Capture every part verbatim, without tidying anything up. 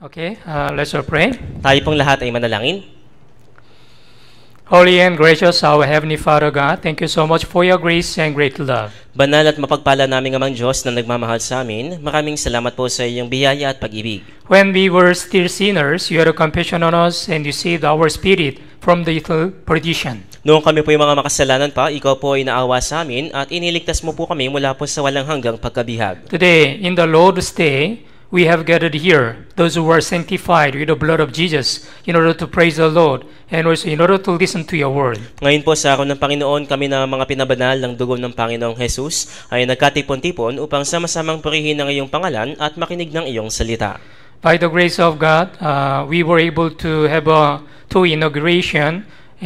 Okay, uh, let's all pray. Tayo pong lahat ay manalangin. Holy and gracious our Heavenly Father God, thank you so much for your grace and great love. Banal at mapagpala naming amang Diyos na nagmamahal sa amin, maraming salamat po sa iyong biyaya at pag-ibig. When we were still sinners, you had a compassion on us and you saved our spirit from the eternal perdition. Noong kami po yung mga makasalanan pa, ikaw po ay naawa sa amin at iniligtas mo po kami mula po sa walang hanggang pagkabihag. Today, in the Lord's Day, we have gathered here, those who are sanctified with the blood of Jesus, in order to praise the Lord and also in order to listen to your word. Ngayon po sa araw ng Panginoon, kami na mga pinabanal ng dugo ng Panginoong Jesus ay nagkatipon-tipon upang sama-samang purihin ang iyong pangalan at makinig ng iyong salita. By the grace of God, uh, we were able to have a two inauguration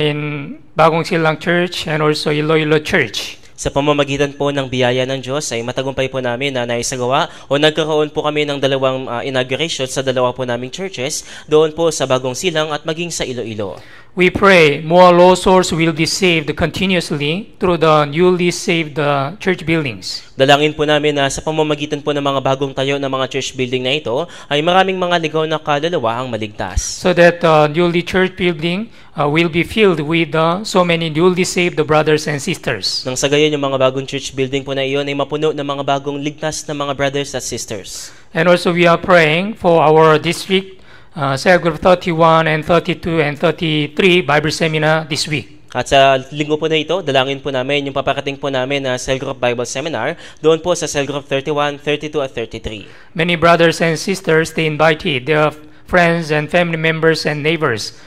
in Bagong Silang Church and also Iloilo Church. Sa pamamagitan po ng biyaya ng Diyos ay matagumpay po namin na naisagawa o nagkaroon po kami ng dalawang uh, inauguration sa dalawa po naming churches doon po sa Bagong Silang at maging sa Iloilo. We pray more lost souls will be saved continuously through the newly saved uh, church buildings. Dalangin po namin na sa pamamagitan po ng mga bagong tayo ng mga church building na ito ay maraming mga ligaw na kaluluwa ang maligtas. So that uh, newly church building uh, will be filled with uh, so many newly saved brothers and sisters. Nang sa gayon yung mga bagong church building po na iyon ay mapuno ng mga bagong ligtas na mga brothers at sisters. And also we are praying for our district Uh, cell group thirty-one and thirty-two and thirty-three Bible Seminar this week. At sa linggo po na ito, dalangin po namin yung paparating po namin na Cell Group Bible Seminar doon po sa Cell Group thirty-one, thirty-two at thirty-three. Many brothers and sisters, they invited their friends and family members and neighbors.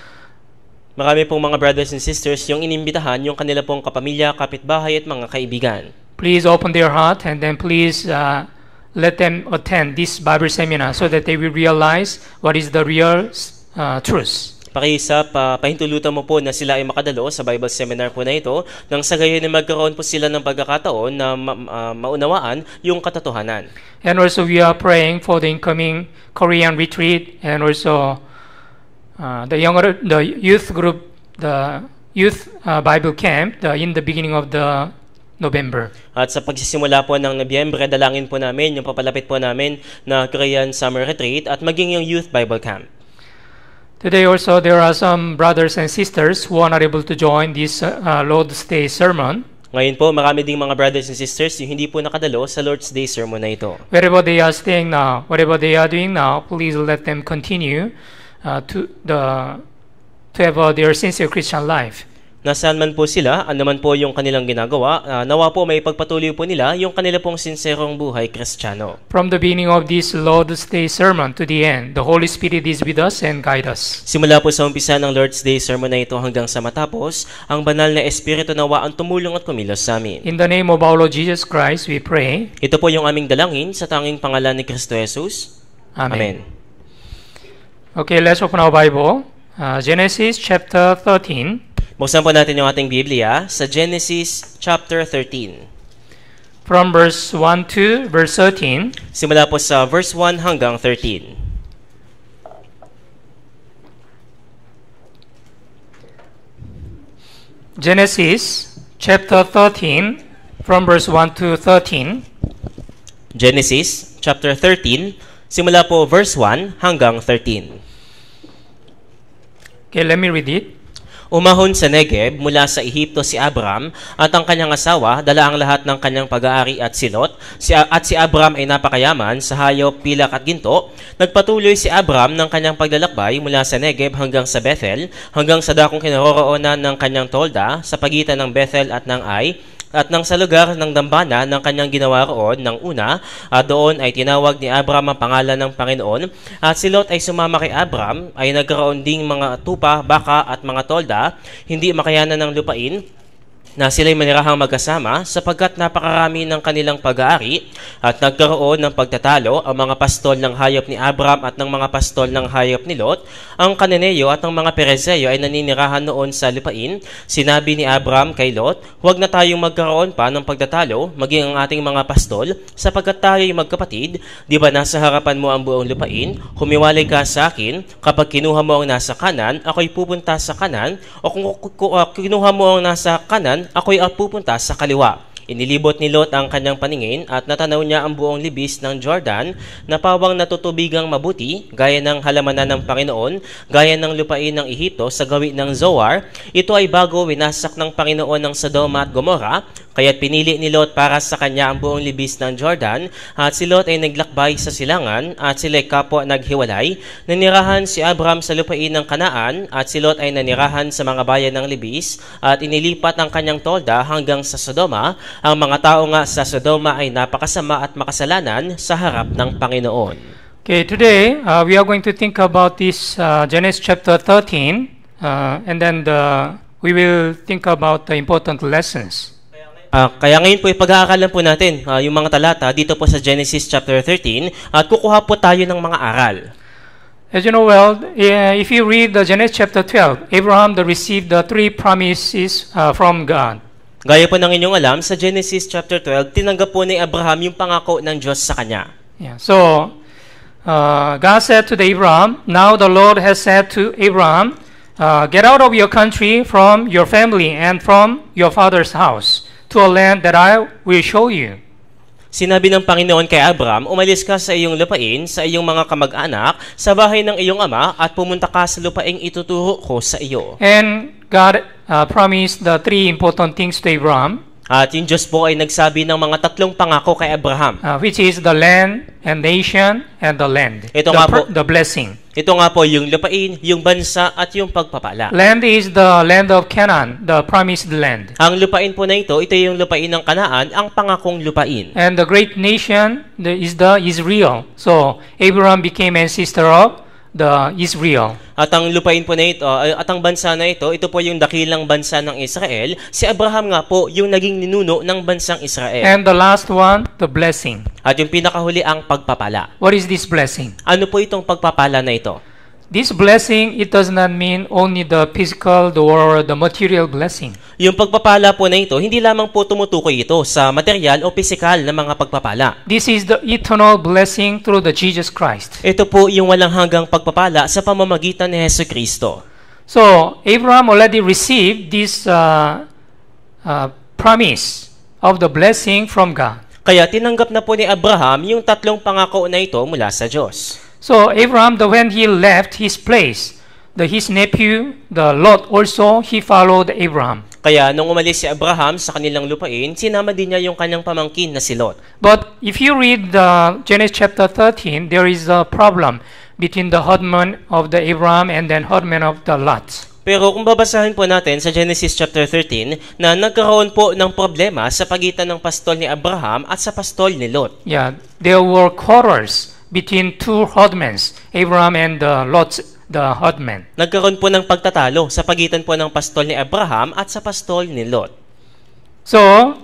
Marami pong mga brothers and sisters yung inimbitahan yung kanila pong kapamilya, kapitbahay at mga kaibigan. Please open their heart and then please uh, let them attend this Bible Seminar so that they will realize what is the real uh, truth. Pakiisa, pa, pahintulutan mo po na sila ay makadalo sa Bible Seminar po na ito nang sa gayon ay magkaroon po sila ng pagkakataon na ma uh, maunawaan yung katotohanan. And also we are praying for the incoming Korean retreat and also uh, the younger, the youth group, the youth uh, Bible camp the, in the beginning of the November. At sa pagsisimula po ng Nobyembre, dalangin po namin yung papalapit po namin na Korean Summer Retreat at maging yung Youth Bible Camp. Today also there are some brothers and sisters who are not able to join this uh, Lord's Day sermon. Ngayon po, marami ding mga brothers and sisters yung hindi po nakadalo sa Lord's Day sermon na ito. Wherever they are staying now, whatever they are doing now, please let them continue uh, to the to have uh, their sincere Christian life. Nasaan man po sila, ano man po yung kanilang ginagawa, uh, nawa po may pagpatuloy po nila yung kanila pong sinserong buhay Kristiyano. From the beginning of this Lord's Day sermon to the end, the Holy Spirit is with us and guide us. Simula po sa umpisa ng Lord's Day sermon na ito hanggang sa matapos, ang banal na Espiritu nawa ang tumulong at kumilos sa amin. In the name of our Lord Jesus Christ, we pray. Ito po yung aming dalangin sa tanging pangalan ni Kristo Jesus. Amen. Amen. Okay, let's open our Bible. Uh, Genesis chapter thirteen. Buksan po natin yung ating Biblia sa Genesis chapter thirteen. From verse one to verse thirteen. Simula po sa verse one hanggang thirteen. Genesis chapter thirteen from verse one to thirteen. Genesis chapter thirteen, simula po verse one hanggang thirteen. Okay, let me read it. Umahon sa Negeb mula sa Ehipto si Abram at ang kanyang asawa, dala ang lahat ng kanyang pag-aari at silot. Si, at si Abram ay napakayaman sa hayop, pilak at ginto. Nagpatuloy si Abram ng kanyang paglalakbay mula sa Negeb hanggang sa Bethel, hanggang sa dakong kinaroroonan ng kanyang tolda sa pagitan ng Bethel at ng Ai, at nang sa lugar ng dambana ng kanyang ginawa roon ng una, at doon ay tinawag ni Abram ang pangalan ng Panginoon, at si Lot ay sumama kay Abram, ay nagkaroon ding mga tupa, baka at mga tolda, hindi makayanan ng lupain, na sila'y manirahang magkasama sapagkat napakarami ng kanilang pag-aari at nagkaroon ng pagtatalo ang mga pastol ng hayop ni Abram at ng mga pastol ng hayop ni Lot. Ang Kananeo at ang mga Perezeo ay naninirahan noon sa lupain. Sinabi ni Abram kay Lot, huwag na tayong magkaroon pa ng pagtatalo maging ang ating mga pastol sapagkat tayo'y magkapatid. Di ba nasa harapan mo ang buong lupain? Humiwalay ka sa akin. Kapag kinuha mo ang nasa kanan, ako'y pupunta sa kanan. O kung kinuha mo ang nasa kanan, ako'y pupunta sa kaliwa. Inilibot ni Lot ang kanyang paningin at natanaw niya ang buong libis ng Jordan na pawang natutubigang mabuti, gaya ng halamanan ng Panginoon, gaya ng lupain ng Ehipto sa gawi ng Zoar. Ito ay bago winasak ng Panginoon ng Sodoma at Gomorrah, kaya't pinili ni Lot para sa kanya ang buong libis ng Jordan, at si Lot ay naglakbay sa silangan at sila'y kapwa naghiwalay. Nanirahan si Abram sa lupain ng Kanaan at si Lot ay nanirahan sa mga bayan ng libis at inilipat ang kanyang tolda hanggang sa Sodoma. Ang mga tao nga sa Sodoma ay napakasama at makasalanan sa harap ng Panginoon. Okay, today uh, we are going to think about this uh, Genesis chapter thirteen, uh, and then the, we will think about the important lessons. Uh, kaya ngayon po ipag-aaralan po natin uh, yung mga talata dito po sa Genesis chapter thirteen at kukuha po tayo ng mga aral. As you know well, if you read the Genesis chapter twelve, Abraham received the three promises uh, from God. Gaya po ng inyong alam, sa Genesis chapter twelve, tinanggap po ni Abraham yung pangako ng Diyos sa kanya. Yeah. So, uh, God said to the Abraham, "Now the Lord has said to Abraham, uh, get out of your country, from your family, and from your father's house, to a land that I will show you." Sinabi ng Panginoon kay Abram, umalis ka sa iyong lupain, sa iyong mga kamag-anak, sa bahay ng iyong ama, at pumunta ka sa lupaing ituturo ko sa iyo. And God uh, promised the three important things to Abraham, At yung Diyos po ay nagsabi ng mga tatlong pangako kay Abraham. uh, which is the land and nation and the land, Ito the, nga pr- po. the blessing. Ito nga po yung lupain, yung bansa, at yung pagpapala. Land is the land of Canaan, the promised land. Ang lupain po na ito, ito yung lupain ng Kanaan, ang pangakong lupain. And the great nation the, is the Israel. So Abraham became ancestor of the Israel. At ang lupain po na ito, uh, at ang bansa na ito, ito po yung dakilang bansa ng Israel. Si Abraham nga po yung naging ninuno ng bansang Israel. And the last one, the blessing. At yung pinakahuli ang pagpapala. What is this blessing? Ano po itong pagpapala na ito? This blessing, it does not mean only the physical or the material blessing. Yung pagpapala po na ito, hindi lamang po tumutukoy ito sa material o pisikal na mga pagpapala. This is the eternal blessing through the Jesus Christ. Ito po yung walang hanggang pagpapala sa pamamagitan ni Jesucristo. So Abraham already received this uh, uh, promise of the blessing from God. Kaya tinanggap na po ni Abraham yung tatlong pangako na ito mula sa Diyos. So Abraham, the, when he left his place, the, his nephew, the Lot also, he followed Abraham. Kaya nung umalis si Abraham sa kanilang lupain, sinama din niya yung kanyang pamangkin na si Lot. But if you read the Genesis chapter thirteen, there is a problem between the husband of the Abraham and then husband of the Lot. Pero kung babasahin po natin sa Genesis chapter thirteen, na nagkaroon po ng problema sa pagitan ng pastol ni Abraham at sa pastol ni Lot. Yeah, there were quarrels between two husbands, Abraham and uh, Lot, the husband. Nagkaroon po ng pagtatalo sa pagitan po ng pastol ni Abraham at sa pastol ni Lot. So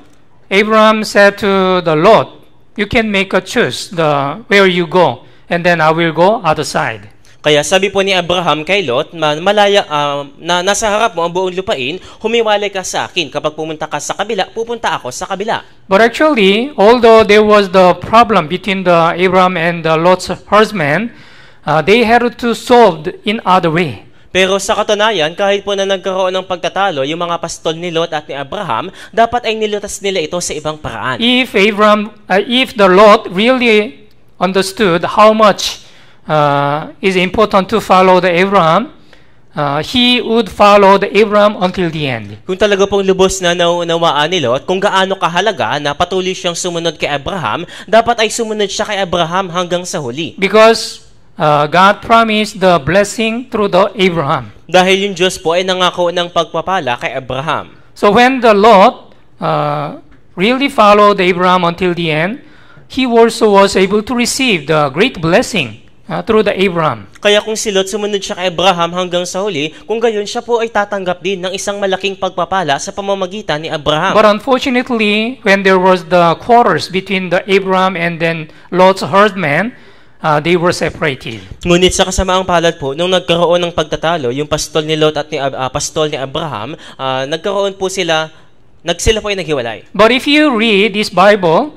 Abraham said to the Lot, "You can make a choose the where you go, and then I will go other side." Kaya sabi po ni Abraham kay Lot, malaya, uh, na nasa harap mo ang buong lupain, humiwalay ka sa akin. Kapag pumunta ka sa kabila, pupunta ako sa kabila. But actually, although there was the problem between the Abraham and the Lot's husband, uh, they had to solve in other way. Pero sa katunayan, kahit po na nagkaroon ng pagtatalo, yung mga pastol ni Lot at ni Abraham, dapat ay nilutas nila ito sa ibang paraan. If Abraham, uh, if the Lot really understood how much uh, is important to follow the Abraham, uh, he would follow the Abraham until the end. Kung talaga pong lubos na naunawaan ni Lot, kung gaano kahalaga na patuloy siyang sumunod kay Abraham, dapat ay sumunod siya kay Abraham hanggang sa huli. Because uh, God promised the blessing through the Abraham. Dahil yung Diyos po ay nangako ng pagpapala kay Abraham. So when the Lot uh, really followed Abraham until the end, he also was able to receive the great blessing Uh, through the Abraham. Kaya kung si Lot sumunod siya kay Abraham hanggang sa huli, kung gayon siya po ay tatanggap din ng isang malaking pagpapala sa pamamagitan ni Abraham. But unfortunately, when there was the quarrels between the Abraham and then Lot's husband, uh, they were separated. Ngunit sa kasamaang palad po, nung nagkaroon ng pagtatalo, yung pastol ni Lot at ni, uh, pastol ni Abraham, uh, nagkaroon po sila, nagsila po ay naghiwalay. But if you read this Bible,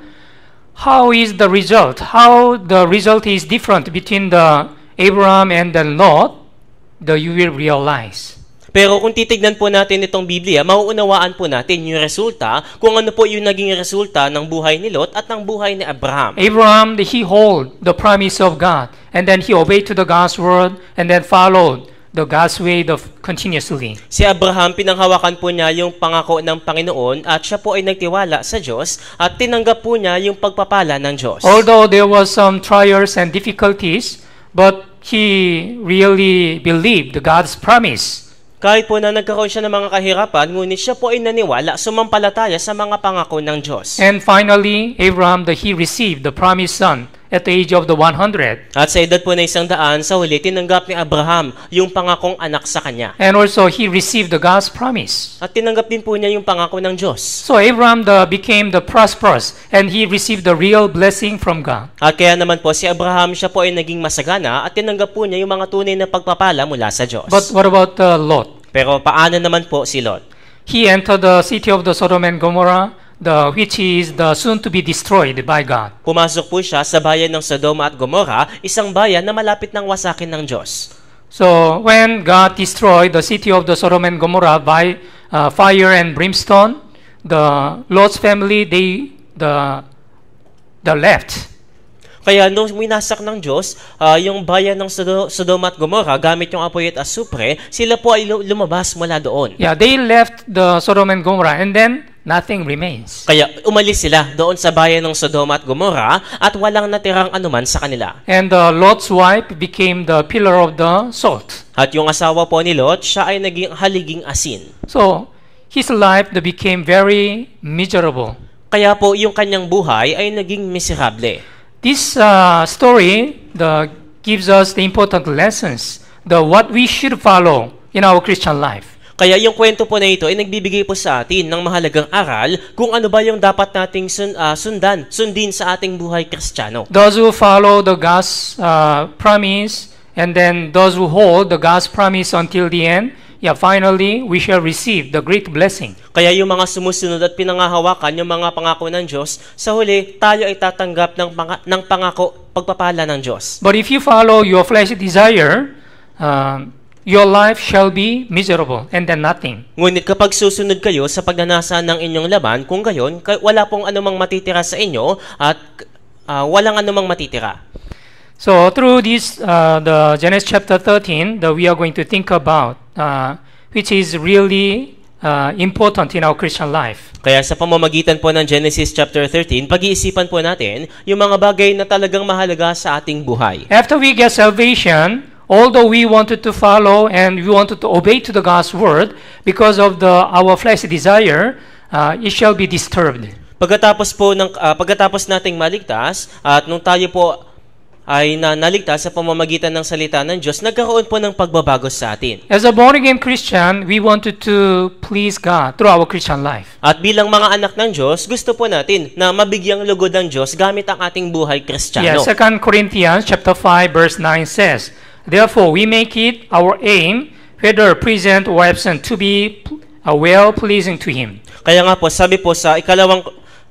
how is the result? How the result is different between the Abraham and the Lot, the you will realize. Pero kung titignan po natin itong Biblia, mauunawaan po natin yung resulta, kung ano po yung naging resulta ng buhay ni Lot at ng buhay ni Abraham. Abraham, he hold the promise of God, and then he obeyed to the God's word, and then followed the God's way of continuously. Si Abraham, pinanghawakan po niya yung pangako ng Panginoon at siya po ay nagtiwala sa Diyos at tinanggap po niya yung pagpapala ng Diyos. Although there was some trials and difficulties, but he really believed God's promise. Kahit po na nagkaroon siya ng mga kahirapan, ngunit siya po ay naniwala, sumampalataya sa mga pangako ng Diyos. And finally, Abraham, the, he received the promised son at the age of the one hundred. At sa edad po na isang daan, sa huli, tinanggap ni Abraham yung pangakong anak sa kanya. And also, he received the God's promise. At tinanggap din po niya yung pangako ng Diyos. So Abraham the, became the prosperous, and he received the real blessing from God. At kaya naman po, si Abraham, siya po ay naging masagana at tinanggap po niya yung mga tunay na pagpapala mula sa Diyos. But what about uh, Lot? Pero paano naman po si Lot? He entered the city of the Sodom and Gomorrah, the which is the soon to be destroyed by God. Pumasok po siya sa bayan ng Sodoma at Gomorrah, isang bayan na malapit ng wasakin ng Diyos. So when God destroyed the city of the Sodom and Gomorrah by uh, fire and brimstone, the Lot's family they the the left. Kaya nung winasak ng Diyos, uh, yung bayan ng Sodo- Sodoma at Gomorrah, gamit yung apoy at asupre, sila po ay lumabas mula doon. Yeah, they left the Sodom and Gomorrah, and then nothing remains. Kaya umalis sila doon sa bayan ng Sodoma at Gomorrah at walang natirang anuman sa kanila. And uh, Lot's wife became the pillar of the salt. At yung asawa po ni Lot, siya ay naging haliging asin. So his life that became very miserable. Kaya po yung kanyang buhay ay naging miserable. This uh, story the, gives us the important lessons, the what we should follow in our Christian life. Kaya yung kwento po na ito ay nagbibigay po sa atin ng mahalagang aral kung ano ba yung dapat nating sun, uh, sundan, sundin sa ating buhay Kristiyano. Those who follow the God's uh, promise, and then those who hold the God's promise until the end, yeah, finally, we shall receive the great blessing. Kaya yung mga sumusunod at pinangahawakan yung mga pangako ng Diyos, sa huli, tayo ay tatanggap ng, pang- ng pangako pagpapala ng Diyos. But if you follow your fleshly desire, um, your life shall be miserable and then nothing. Ngunit kapag susunod kayo sa pagnanasa ng inyong laban, kung gayon, wala pong anumang matitira sa inyo at uh, walang anumang matitira. So through this, uh, the Genesis chapter thirteen, that we are going to think about, uh, which is really uh, important in our Christian life. Kaya sa pamamagitan po ng Genesis chapter thirteen, pag-iisipan po natin yung mga bagay na talagang mahalaga sa ating buhay. After we get salvation, although we wanted to follow and we wanted to obey to the God's word, because of the our fleshly desire, uh, it shall be disturbed. Pagkatapos po ng uh, pagkatapos nating maligtas at nung tayo po ay na naligtas sa pamamagitan ng salita ng Diyos, nagkaroon po ng pagbabago sa atin. As a born-again Christian, we wanted to please God through our Christian life. At bilang mga anak ng Diyos, gusto po natin na mabigyang lugod ng Diyos gamit ang ating buhay Kristiyano. Yeah, Second Corinthians chapter five verse nine says, "Therefore we make it our aim, whether present or absent, to be uh, well-pleasing to Him." Kaya nga po, sabi po sa ikalawang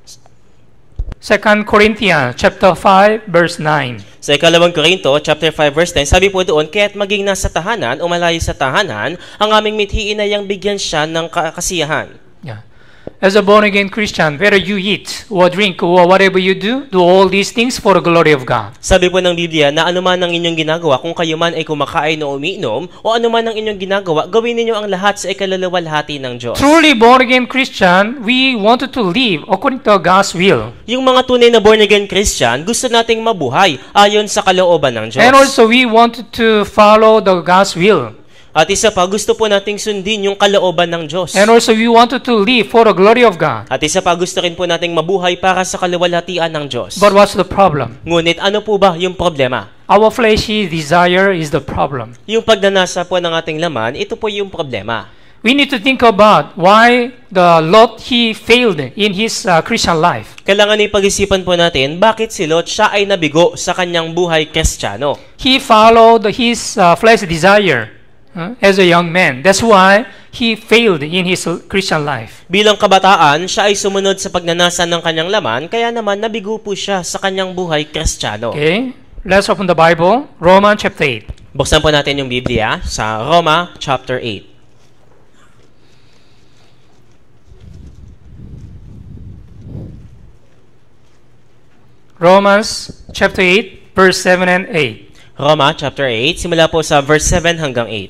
Second Corinthians chapter five verse nine. Sa ikalawang Korinto, chapter five, verse ten, sabi po doon, kaya't maging nasa tahanan o malayo sa tahanan, ang aming mithiin ay ang bigyan siya ng kasiyahan. Yeah. As a born-again Christian, whether you eat or drink or whatever you do, do all these things for the glory of God. Sabi po ng Biblia na anuman ang inyong ginagawa, kung kayo man ay kumakain o umiinom, o anuman ang inyong ginagawa, gawin ninyo ang lahat sa ikalalawaghati ng Diyos. Truly born-again Christian, we wanted to live according to God's will. Yung mga tunay na born-again Christian, gusto nating mabuhay ayon sa kalooban ng Diyos. And also, we wanted to follow the God's will. At isa pa, gusto po nating sundin yung kalooban ng Diyos. And also, we wanted to live for the glory of God. At isa pa, gusto rin po nating mabuhay para sa kaluwalhatian ng Diyos. But what's the problem? Ngunit ano po ba yung problema? Our fleshy desire is the problem. Yung pagnanasa po ng ating laman, ito po yung problema. We need to think about why the Lot, he failed in his uh, Christian life. Kailangan ay pag-isipan po natin, bakit si Lot siya ay nabigo sa kanyang buhay Kristiyano? He followed his uh, fleshly desire. Uh, as a young man. That's why he failed in his Christian life. Bilang kabataan, siya ay sumunod sa pagnanasa ng kanyang laman, kaya naman nabigo po siya sa kanyang buhay Kristiyano. Okay, let's open the Bible, Romans chapter eight. Buksan po natin yung Biblia sa Roma chapter eight. Romans chapter eight, verse seven and eight. Roma chapter eight, simula po sa verse seven hanggang eight.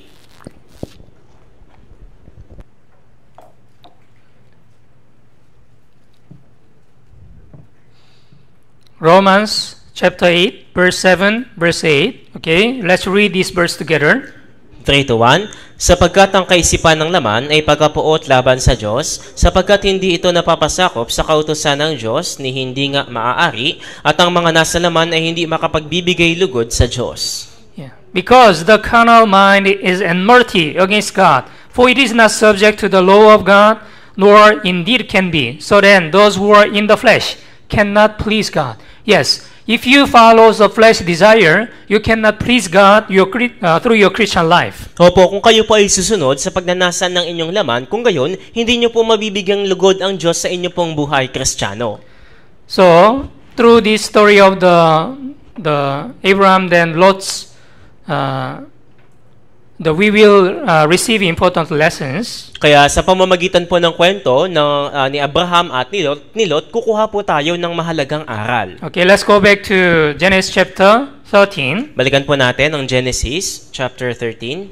Romans chapter eight, verse seven, verse eight. Okay, let's read this verse together. three to one, sapagkat ang kaisipan ng laman ay pagkapuot laban sa Diyos, sapagkat hindi ito napapasakop sa kautusan ng Diyos ni hindi nga maaari, at ang mga nasa laman ay hindi makapagbibigay lugod sa Diyos. Yeah. Because the carnal mind is enmity against God, for it is not subject to the law of God, nor indeed can be. So then, those who are in the flesh cannot please God. Yes, if you follow the flesh desire, you cannot please God your, uh, through your Christian life. Opo, kung kayo po ay susunod sa pagnanasan ng inyong laman, kung gayon, hindi nyo po mabibigyang lugod ang Diyos sa inyo pong buhay Kristiyano. So, through this story of the the Abraham then Lot's, uh, the we will uh, receive important lessons. Kaya sa pamamagitan po ng kwento ng, uh, ni Abraham at ni Lot, ni Lot, kukuha po tayo ng mahalagang aral. Okay, let's go back to Genesis chapter thirteen. Balikan po natin ang Genesis chapter thirteen.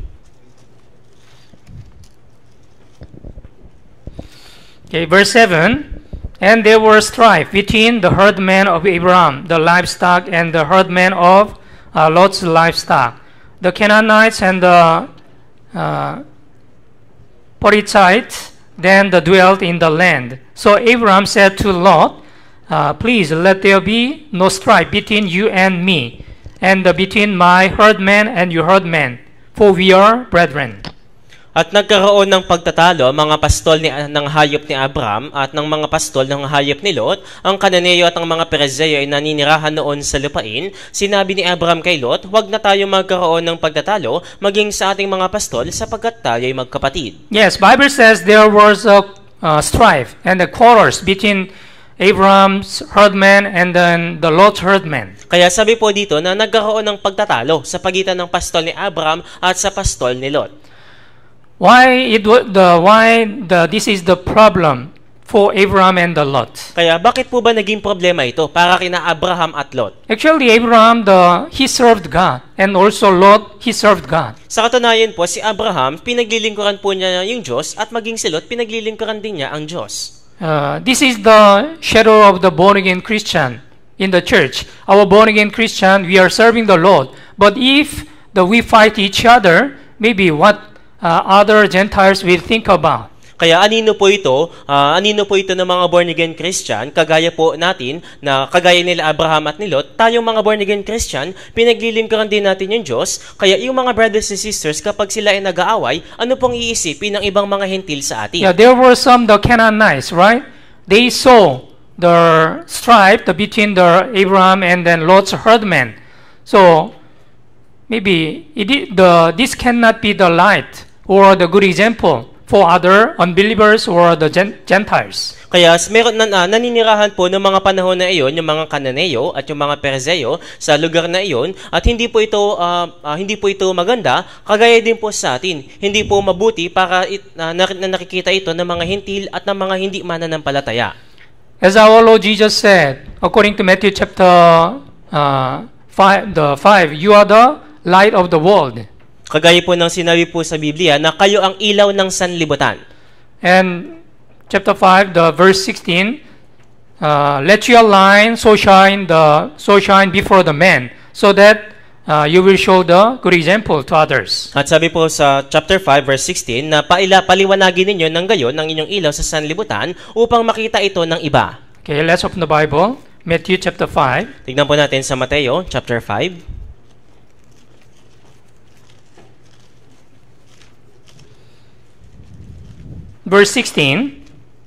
Okay, verse seven. And there was strife between the herdmen of Abraham, the livestock, and the herdmen of uh, Lot's livestock. The Canaanites and the uh, Perizzites then the dwelt in the land. So Abraham said to Lot, uh, please let there be no strife between you and me, and uh, between my herdmen and your herdmen, for we are brethren. At nagkaroon ng pagtatalo ang mga pastol ni, ng hayop ni Abraham at ng mga pastol ng hayop ni Lot. Ang Kananeo at ang mga Perezeo ay naninirahan noon sa lupain. Sinabi ni Abraham kay Lot, huwag na tayo magkaroon ng pagtatalo maging sa ating mga pastol sapagkat tayo ay magkapatid. Yes, Bible says there was a uh, strife and a quarrels between Abraham's herdmen and then the Lot's herdmen. Kaya sabi po dito na nagkaroon ng pagtatalo sa pagitan ng pastol ni Abraham at sa pastol ni Lot. Why it the why the this is the problem for Abraham and the Lot? Kaya bakit po ba naging problema ito para kina Abraham at Lot? Actually, Abraham the he served God, and also Lot he served God. Sa katunayan po, si Abraham pinaglilingkuran po niya yung Diyos at maging si Lot pinaglilingkuran din niya ang Diyos. Uh, this is the shadow of the born again Christian in the church. Our born again Christian, we are serving the Lord. But if the we fight each other, maybe what Uh, other Gentiles will think about. Kaya anino po ito, uh, anino po ito ng mga born again Christian, kagaya po natin na kagaya nila Abraham at ni Lot, tayong mga born again Christian, pinaglilingkuran din natin yung Diyos. Kaya yung mga brothers and sisters, kapag sila ay nag-aaway, ano pong iisipin ng ibang mga hentil sa atin? Yeah, there were some the Canaanites, right? They saw the strife the, between the Abraham and then Lot's herdmen. So maybe it, the this cannot be the light or the good example for other unbelievers or the Gentiles. Kaya meron na, uh, naninirahan po ng mga panahon na iyon yung mga Kananeo at yung mga Perezeo sa lugar na iyon at hindi po ito uh, uh, hindi po ito maganda kagaya din po sa atin. Hindi po mabuti para it, uh, na, na nakikita ito ng mga hintil at ng mga hindi mananampalataya. As our Lord Jesus said, according to Matthew chapter uh, five, the five, you are the light of the world. Kagaya po ng sinabi po sa Biblia na kayo ang ilaw ng sanlibutan. And chapter five, the verse sixteen, uh, let your light so shine the so shine before the men, so that uh, you will show the good example to others. At sabi po sa chapter five verse sixteen na paila paliwanagin ninyo ng gayon ng inyong ilaw sa sanlibutan upang makita ito ng iba. Okay, let's open the Bible. Matthew chapter five. Tignan po natin sa Mateo chapter five. Verse sixteen.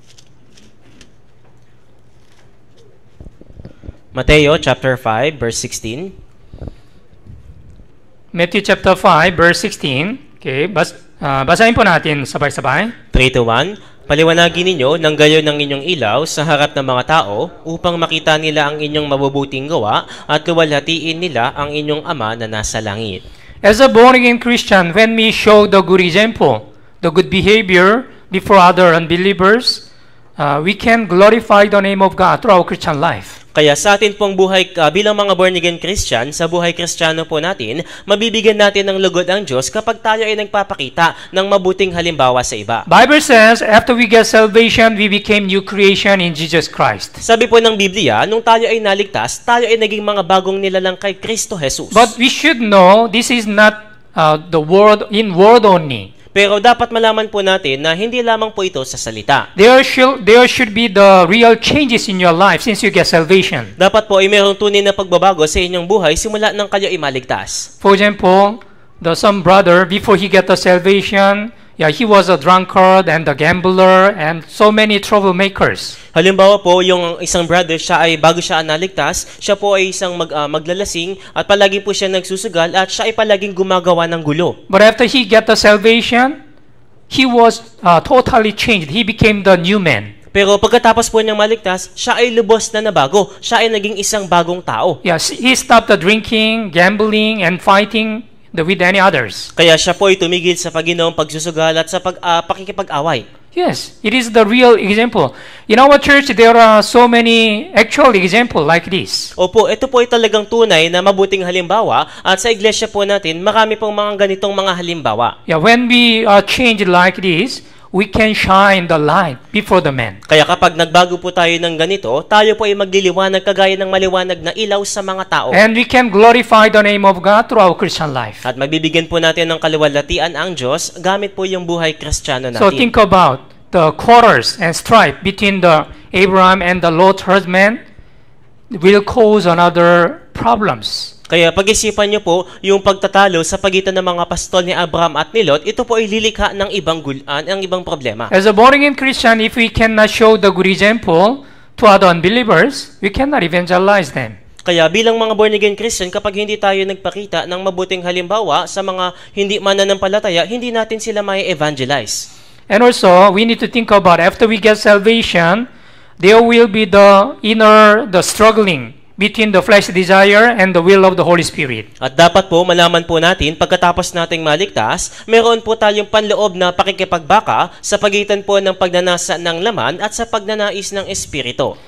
Mateo chapter five verse sixteen. Matthew chapter five verse sixteen. Okay, bas uh, basahin po natin sabay-sabay. three to one. Paliwanagin ninyo ng gayon ng inyong ilaw sa harap ng mga tao upang makita nila ang inyong mabubuting gawa at luwalhatiin nila ang inyong Ama na nasa langit. As a born-again Christian, when we show the good example, the good behavior before other unbelievers, uh, we can glorify the name of God through our Christian life. Kaya sa atin pong buhay uh, bilang mga born-again Christian, sa buhay Kristiyano po natin, mabibigyan natin ng lugod ang Diyos kapag tayo ay nagpapakita ng mabuting halimbawa sa iba. Bible says, after we get salvation, we became new creation in Jesus Christ. Sabi po ng Biblia, nung tayo ay naligtas, tayo ay naging mga bagong nilalang kay Kristo Jesus. But we should know this is not uh, the word in word only. Pero dapat malaman po natin na hindi lamang po ito sa salita. There should, there should be the real changes in your life since you get salvation. Dapat po ay mayroong tunay na pagbabago sa inyong buhay simula nang kayo ay maligtas. For example, the some brother, before he get the salvation, yeah, he was a drunkard and a gambler and so many troublemakers. Halimbawa po, yung isang brother, siya ay bago siya naligtas, siya po ay isang mag, uh, maglalasing at palagi po siya nagsusugal at siya ay palaging gumagawa ng gulo. But after he get the salvation, he was uh, totally changed. He became the new man. Pero pagkatapos po niyang maligtas, siya ay lubos na nabago. Siya ay naging isang bagong tao. Yes, he stopped the drinking, gambling, and fighting the, with any others. Kaya siya po ay tumigil sa Panginoong pagsusugal at sa pag, uh, pakikipag-away. Yes, it is the real example. In our church, there are so many actual examples like this. Opo, ito po ay talagang tunay na mabuting halimbawa at sa iglesia po natin, marami pong mga ganitong mga halimbawa. Yeah, when we are changed like this, we can shine the light before the man. Kaya kapag nagbago po tayo ng ganito, tayo po ay magliliwanag kagaya ng maliwanag na ilaw sa mga tao. And we can glorify the name of God through our Christian life. At magbibigyan po natin ng kaluwalhatian ang Diyos gamit po yung buhay Kristiyano natin. So think about the quarrels and strife between the Abraham and the Lot herdsmen will cause another problems. Kaya pag-isipan niyo po, yung pagtatalo sa pagitan ng mga pastol ni Abraham at ni Lot, ito po ay lilikha ng ibang gulan, ng ibang problema. As a born-again Christian, if we cannot show the good example to other unbelievers, we cannot evangelize them. Kaya bilang mga born-again Christian, kapag hindi tayo nagpakita ng mabuting halimbawa sa mga hindi mananampalataya, hindi natin sila may evangelize. And also, we need to think about after we get salvation, there will be the inner, the struggling between the flesh desire and the will of the Holy Spirit. At dapat po malaman po natin, pagkatapos nating maligtas, meron po tayong panloob na pakikipagbaka sa pagitan po ng pagnanasa ng laman at sa pagnanais ng Espiritu.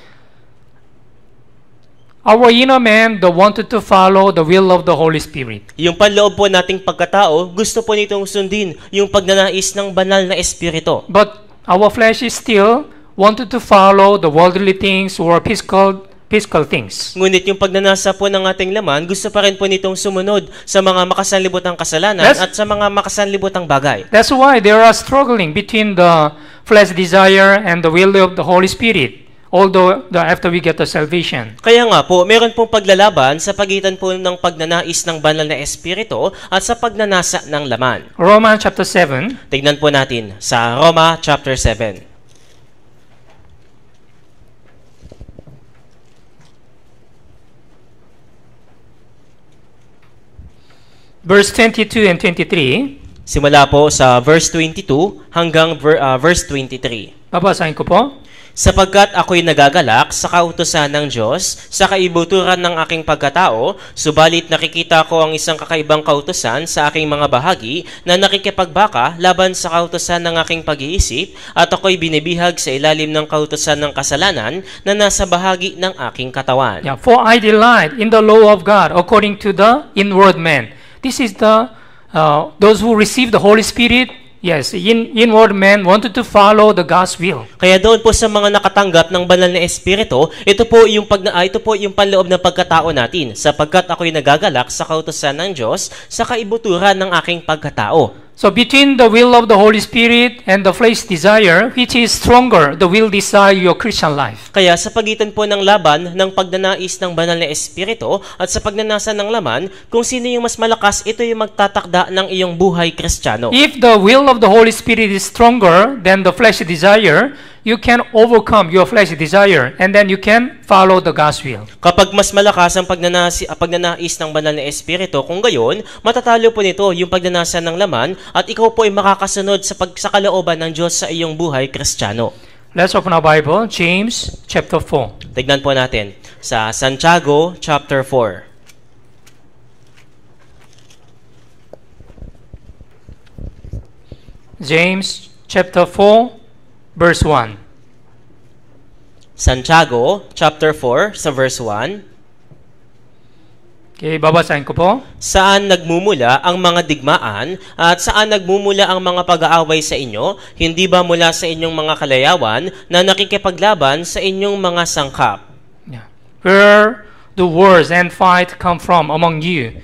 Our inner man, the wanted to follow the will of the Holy Spirit. Yung panloob po nating pagkatao, gusto po nitong sundin yung pagnanais ng banal na Espiritu. But our flesh is still wanted to follow the worldly things or physical physical things. Ngunit yung pagnanasa po ng ating laman, gusto pa rin po nitong sumunod sa mga makasanlibotang kasalanan That's, at sa mga makasanlibotang bagay. That's why there are struggling between the flesh desire and the will of the Holy Spirit, although the, after we get the salvation. Kaya nga po, meron pong paglalaban sa pagitan po ng pagnanais ng banal na Espiritu at sa pagnanasa ng laman. Romans chapter seven. Tignan po natin sa Roma chapter seven. Verse twenty-two and twenty-three. Simula po sa verse twenty-two hanggang ver, uh, verse twenty-three. Babasahin ko po. Sapagkat ako'y nagagalak sa kautusan ng Diyos, sa kaibuturan ng aking pagkatao, subalit nakikita ko ang isang kakaibang kautusan sa aking mga bahagi na nakikipagbaka laban sa kautusan ng aking pag-iisip, at ako'y binibihag sa ilalim ng kautusan ng kasalanan na nasa bahagi ng aking katawan. Yeah, for I delight in the law of God according to the inward man. This is the uh, those who receive the Holy Spirit. Yes, in, inward man wanted to follow the God's will. Kaya doon po sa mga nakatanggap ng banal na Espiritu, ito po yung pag ah, ito po yung panloob ng pagkatao natin, sapagkat ako'y nagagalak sa kautusan ng Diyos sa kaibuturan ng aking pagkatao. So between the will of the Holy Spirit and the flesh desire, which is stronger, the will desire your Christian life? Kaya sa pagitan po ng laban ng pagnanais ng banal na Espiritu at sa pagnanasa ng laman, kung sino yung mas malakas, ito yung magtatakda ng iyong buhay Kristiyano. If the will of the Holy Spirit is stronger than the flesh desire, you can overcome your flesh desire and then you can follow the God's will. Kapag mas malakas ang pagnanasi, pagnanais ng banal na Espiritu, kung gayon, matatalo po nito yung pagnanasa ng laman at ikaw po ay makakasunod sa, pag, sa kalooban ng Diyos sa iyong buhay Kristiyano. Let's open our Bible, James chapter four. Tignan po natin sa Santiago chapter four. James chapter four, verse one. Santiago chapter four sa verse one. Okay, babasahin ko po. Saan nagmumula ang mga digmaan at saan nagmumula ang mga pag-aaway sa inyo? Hindi ba mula sa inyong mga kalayawan na nakikipaglaban sa inyong mga sangkap? Yeah. Where do wars and fight come from among you?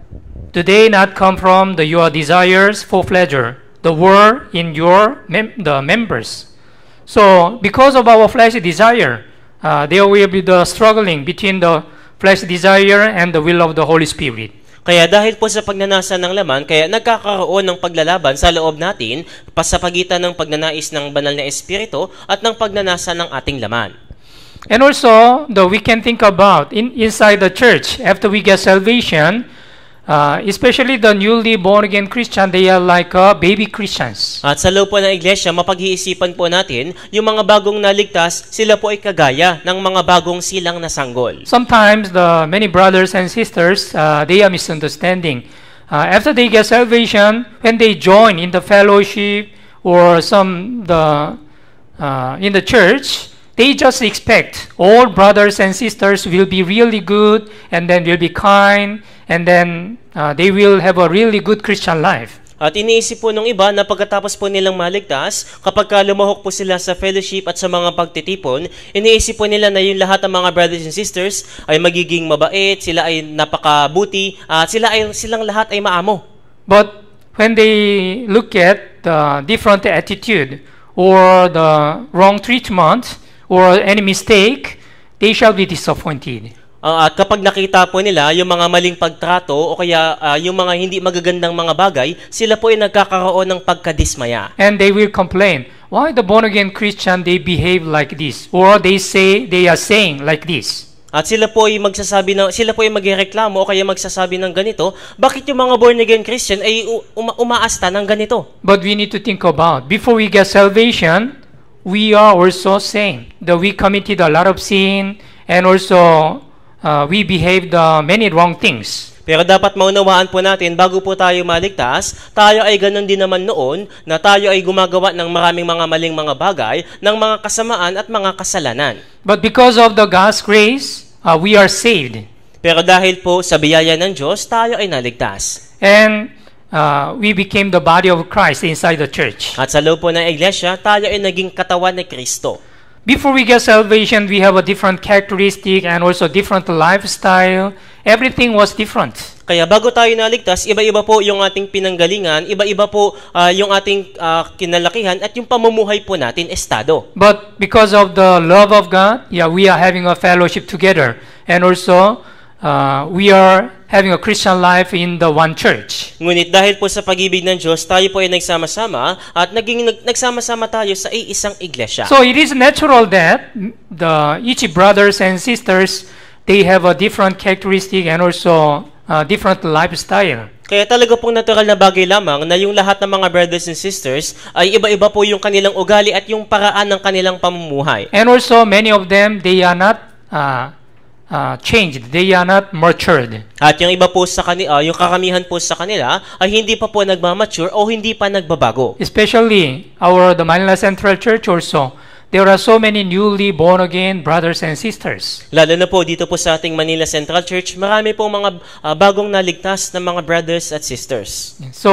Do they not come from the, your desires for pleasure, the war in your mem- the members? So, because of our fleshly desire, uh, there will be the struggling between the flesh desire and the will of the Holy Spirit. Kaya dahil po sa pagnanasa ng laman, kaya nagkakaroon ng paglalaban sa loob natin sa pagitan ng pagnanais ng banal na espiritu at ng pagnanasa ng ating laman. And also, the we can think about in, inside the church after we get salvation, uh, especially the newly born again Christian, they are like uh, baby Christians. At sa loob po ng iglesia, mapag-iisipan po natin, yung mga bagong naligtas, sila po ay kagaya ng mga bagong silang na sanggol. Sometimes the many brothers and sisters, uh, they are misunderstanding. Uh, after they get salvation, when they join in the fellowship or some the uh, in the church, they just expect all brothers and sisters will be really good and then will be kind and then uh, they will have a really good Christian life. At iniisip po nung iba na pagkatapos po nilang maligtas, kapag ka lumahok po sila sa fellowship at sa mga pagtitipon, iniisip po nila na yung lahat ng mga brothers and sisters ay magiging mabait, sila ay napakabuti, at sila ay, silang lahat ay maamo. But when they look at the different attitude or the wrong treatment or any mistake, they shall be disappointed. Uh, at kapag nakita po nila yung mga maling pagtrato o kaya uh, yung mga hindi magagandang mga bagay, sila po ay nagkakaroon ng pagkadismaya. And they will complain, why the born-again Christian, they behave like this? Or they say, they are saying like this. At sila po ay magsasabi ng sila po ay magrereklamo o kaya magsasabi ng ganito, bakit yung mga born-again Christian ay uma- umaasta ng ganito? But we need to think about, before we get salvation, we are also saying that we committed a lot of sin and also Uh, we behaved uh, many wrong things. Pero dapat maunawaan po natin, bago po tayo maligtas, tayo ay ganun din naman noon na tayo ay gumagawa ng maraming mga maling mga bagay, ng mga kasamaan at mga kasalanan. But because of the God's grace, uh, we are saved. Pero dahil po sa biyaya ng Diyos, tayo ay naligtas. And uh, we became the body of Christ inside the church. At sa loob po ng iglesia, tayo ay naging katawan ni Kristo. Before we get salvation, we have a different characteristic and also different lifestyle. Everything was different. Kaya bago tayo naligtas, iba-iba po yung ating pinanggalingan, iba-iba po uh, yung ating uh, kinalakihan at yung pamumuhay po natin, estado. But because of the love of God, yeah, we are having a fellowship together. And also, uh, we are having a Christian life in the one church. Ngunit dahil po sa pag-ibig ng Diyos, tayo po ay nagsama-sama at naging nag, nagsama-sama tayo sa iisang iglesia. So it is natural that the each brothers and sisters, they have a different characteristic and also a different lifestyle. Kaya talaga pong natural na bagay lamang na yung lahat ng mga brothers and sisters ay iba-iba po yung kanilang ugali at yung paraan ng kanilang pamumuhay. And also many of them, they are not uh, Uh, changed. They are not matured. At yung iba po sa kanila, uh, yung karamihan po sa kanila ay hindi pa po nagmamature o hindi pa nagbabago. Especially our the Manila Central Church also, there are so many newly born again brothers and sisters. Lalo na po dito po sa ating Manila Central Church, marami pong mga uh, bagong naligtas na mga brothers at sisters. So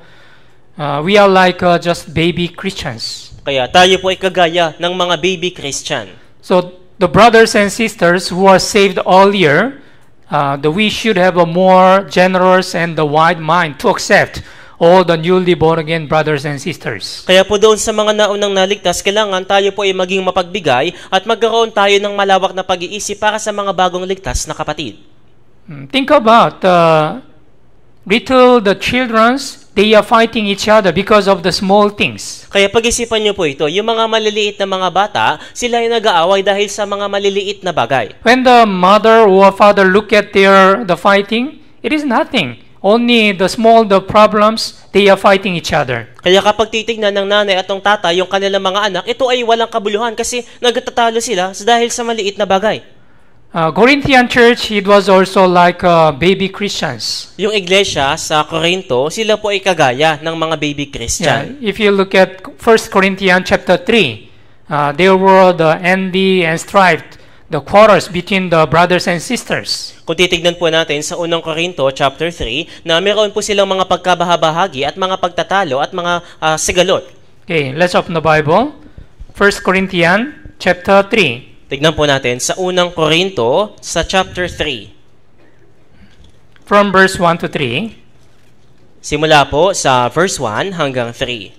uh, we are like uh, just baby Christians. Kaya tayo po ay kagaya ng mga baby Christian. So the brothers and sisters who are saved earlier, uh, that we should have a more generous and the wide mind to accept all the newly born again brothers and sisters. Kaya po doon sa mga naunang naligtas, kailangan tayo po ay maging mapagbigay at magkaroon tayo ng malawak na pag-iisip para sa mga bagong ligtas na kapatid. Think about uh, little the children's, they are fighting each other because of the small things. Kaya pag-isipan niyo po ito, yung mga maliliit na mga bata, sila ay nag-aaway dahil sa mga maliliit na bagay. When the mother or father look at their the fighting, it is nothing. Only the small the problems, they are fighting each other. Kaya kapag titignan ng nanay at ng tatay yung kanilang mga anak, ito ay walang kabuluhan kasi nagtatalo sila dahil sa maliit na bagay. Uh, Corinthian church, it was also like uh, baby Christians. Yung iglesia sa Corinto, sila po ay kagaya ng mga baby Christian. Yeah, if you look at First Corinthians chapter three, uh, there were the envy and strife, the quarrels between the brothers and sisters. Kung titignan po natin sa unang Korinto chapter three, na meron po silang mga pagkabahabahagi at mga pagtatalo at mga uh, sigalot. Okay, let's open the Bible. First Corinthians chapter three. Tignan po natin sa unang Korinto sa chapter three. From verse one to three. Simula po sa verse one hanggang three.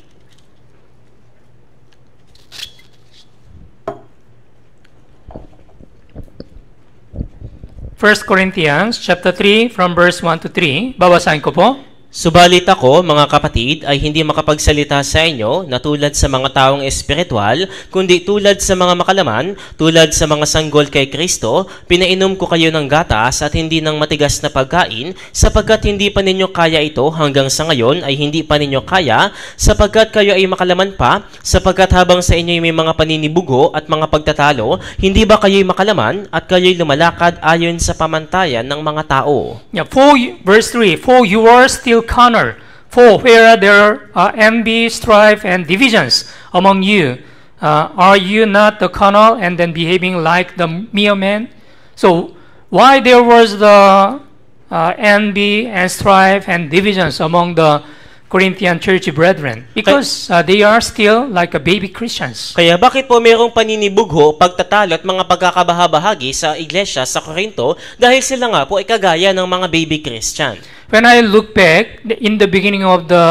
First Corinthians chapter three from verse one to three. Babasahin ko po. Subalit ako, mga kapatid, ay hindi makapagsalita sa inyo na tulad sa mga taong espiritual, kundi tulad sa mga makalaman, tulad sa mga sanggol kay Kristo, pinainom ko kayo ng gatas at hindi ng matigas na pagkain, sapagkat hindi pa ninyo kaya ito hanggang sa ngayon ay hindi pa ninyo kaya, sapagkat kayo ay makalaman pa, sapagkat habang sa inyo may mga paninibugo at mga pagtatalo, hindi ba kayo'y makalaman at kayo'y lumalakad ayon sa pamantayan ng mga tao? Yeah, for, verse three. For you are still carnal. For where there are envy, strife, and divisions among you, uh, are you not the carnal and then behaving like the mere men? So why there was the uh, envy and strife and divisions among the Corinthian church brethren? Because uh, they are still like a baby Christians. Kaya bakit po mayroong paninibugho, pagtatalo at mga pagkakabahabahagi sa iglesia sa Corinto dahil sila nga po ay kagaya ng mga baby Christian? When I look back in the beginning of the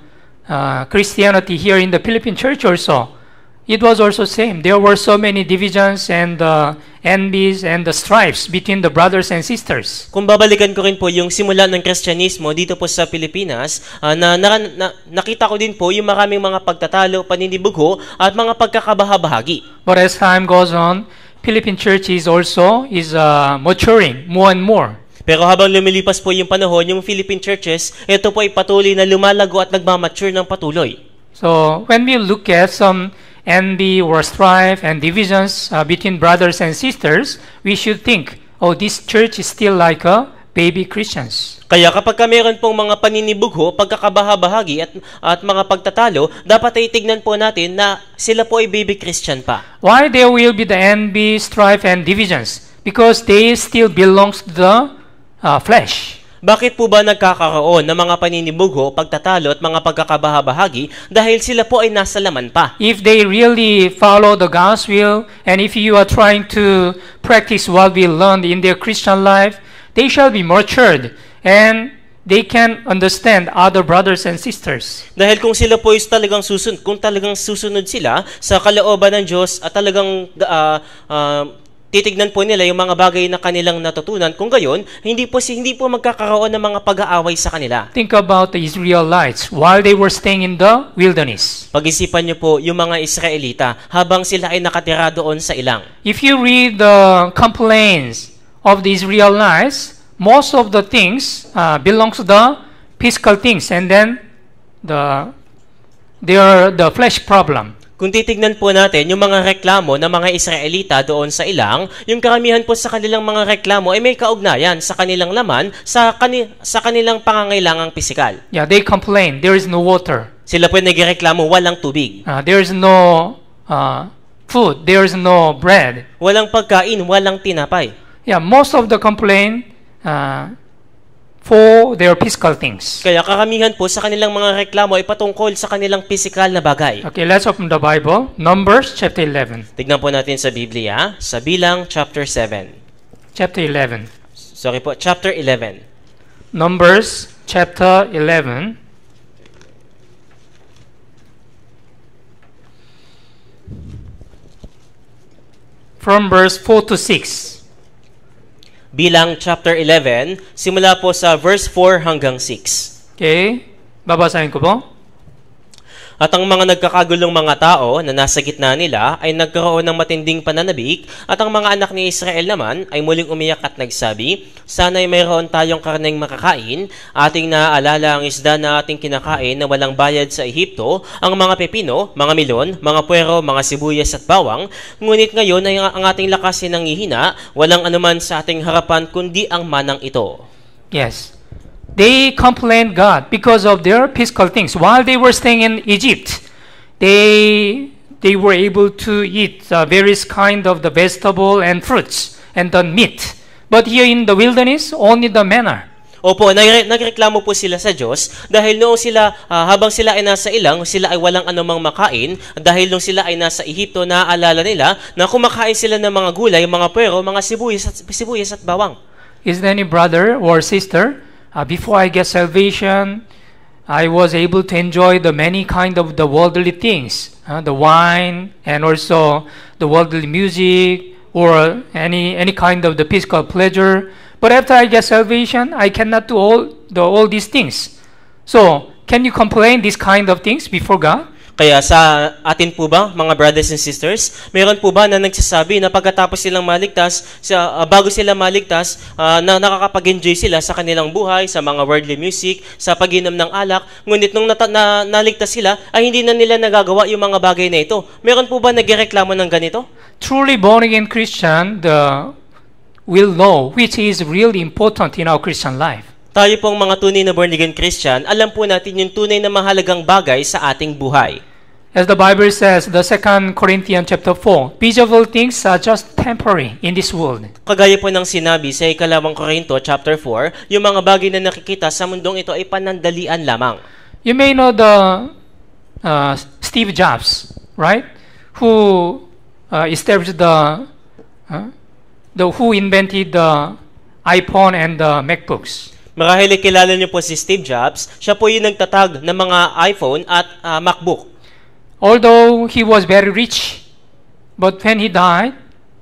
uh, Christianity here in the Philippine church also, it was also same. There were so many divisions and uh, envies and the strifes between the brothers and sisters. Kung babalikan ko rin po yung simula ng Kristyanismo dito po sa Pilipinas, uh, na, na, na nakita ko din po yung maraming mga pagtatalo, paninibugho at mga pagkakabahabahagi. But as time goes on, Philippine church is also is uh, maturing more and more. Pero habang lumilipas po yung panahon, yung Philippine churches, ito po ay patuloy na lumalago at nagmamature ng patuloy. So when we look at some envy or strife and divisions uh, between brothers and sisters, we should think, oh, this church is still like a baby Christians. Kaya kapag ka meron pong mga paninibugho, pagkakabahabahagi at, at mga pagtatalo, dapat ay tignan po natin na sila po ay baby Christian pa. Why there will be the envy, strife, and divisions? Because they still belongs to the uh, flesh. Bakit po ba nagkakaroon ng mga paninibugho, pagtatalo at mga pagkakabahabahagi dahil sila po ay nasa laman pa? If they really follow the God's will, and if you are trying to practice what we learned in their Christian life, they shall be matured and they can understand other brothers and sisters. Dahil kung sila po ay talagang susunod, kung talagang susunod sila sa kalooban ng Diyos at talagang uh, uh, titignan po nila yung mga bagay na kanilang natutunan, kung gayon, hindi po hindi po magkakaroon ng mga pag-aaway sa kanila. Think about the Israelites while they were staying in the wilderness. Pag-isipan niyo po yung mga Israelita habang sila ay nakatira doon sa ilang. If you read the complaints of the Israelites, most of the things uh, belongs to the physical things, and then the their the flesh problem. Kung titignan po natin yung mga reklamo ng mga Israelita doon sa ilang, yung karamihan po sa kanilang mga reklamo ay may kaugnayan sa kanilang laman, sa, kani sa kanilang pangangailangang pisikal. Yeah, they complain, there is no water. Sila po nagreklamo, walang tubig. Uh, there is no uh, food, there is no bread. Walang pagkain, walang tinapay. Yeah, most of the complaint uh, for their physical things. Kaya karamihan po sa kanilang mga reklamo ay patungkol sa kanilang pisikal na bagay. Okay, let's open the Bible. Numbers chapter eleven. Tignan po natin sa Biblia, sa Bilang chapter seven. Chapter eleven. Sorry po, chapter eleven. Numbers chapter eleven. From verse four to six. Bilang chapter eleven, simula po sa verse four hanggang six. Okay, babasahin ko po. At ang mga nagkakagulong mga tao na nasa gitna nila ay nagkaroon ng matinding pananabik, at ang mga anak ni Israel naman ay muling umiyak at nagsabi, sana'y mayroon tayong karneng makakain, ating naaalala ang isda na ating kinakain na walang bayad sa Ehipto, ang mga pepino, mga milon, mga puwero, mga sibuyas at bawang, ngunit ngayon ay ang ating lakas ay nanghihina, walang anuman sa ating harapan kundi ang manang ito. Yes. They complained God because of their physical things. While they were staying in Egypt, they they were able to eat uh, various kind of the vegetable and fruits and the meat. But here in the wilderness, only the manna. Opo, nagre- nagreklamo po sila sa Diyos dahil noong sila, uh, habang sila ay nasa ilang, sila ay walang anumang makain. Dahil nung sila ay nasa Ehipto, naaalala nila na kumakain sila ng mga gulay, mga puwero, mga sibuyas at, sibuyas at bawang. Is there any brother or sister, uh, before I get salvation, I was able to enjoy the many kind of the worldly things, uh, the wine and also the worldly music or any any kind of the physical pleasure. But after I get salvation, I cannot do all the all these things. So can you complain these kind of things before God? Kaya sa atin po ba, mga brothers and sisters, meron po ba na nagsasabi na pagkatapos silang maligtas, sa, uh, bago sila maligtas, uh, na nakakapag-enjoy sila sa kanilang buhay, sa mga worldly music, sa pag-inom ng alak, ngunit nung nata- na, naligtas sila, ay hindi na nila nagagawa yung mga bagay na ito. Meron po ba nagreklamo ng ganito? Truly born-again Christian the, will know which is really important in our Christian life. Tayo pong mga tunay na born-again Christian, alam po natin yung tunay na mahalagang bagay sa ating buhay. As the Bible says, the Second Corinthians chapter four, visible things are just temporary in this world. Kagaya po ng sinabi sa ikalawang Korinto chapter four, yung mga bagay na nakikita sa mundong ito ay panandalian lamang. You may know the uh, Steve Jobs, right? Who uh, established the, uh, the who invented the iPhone and the MacBooks. Marahil kilala niyo po si Steve Jobs, siya po yung nagtatag ng mga iPhone at uh, MacBook. Although he was very rich, but when he died,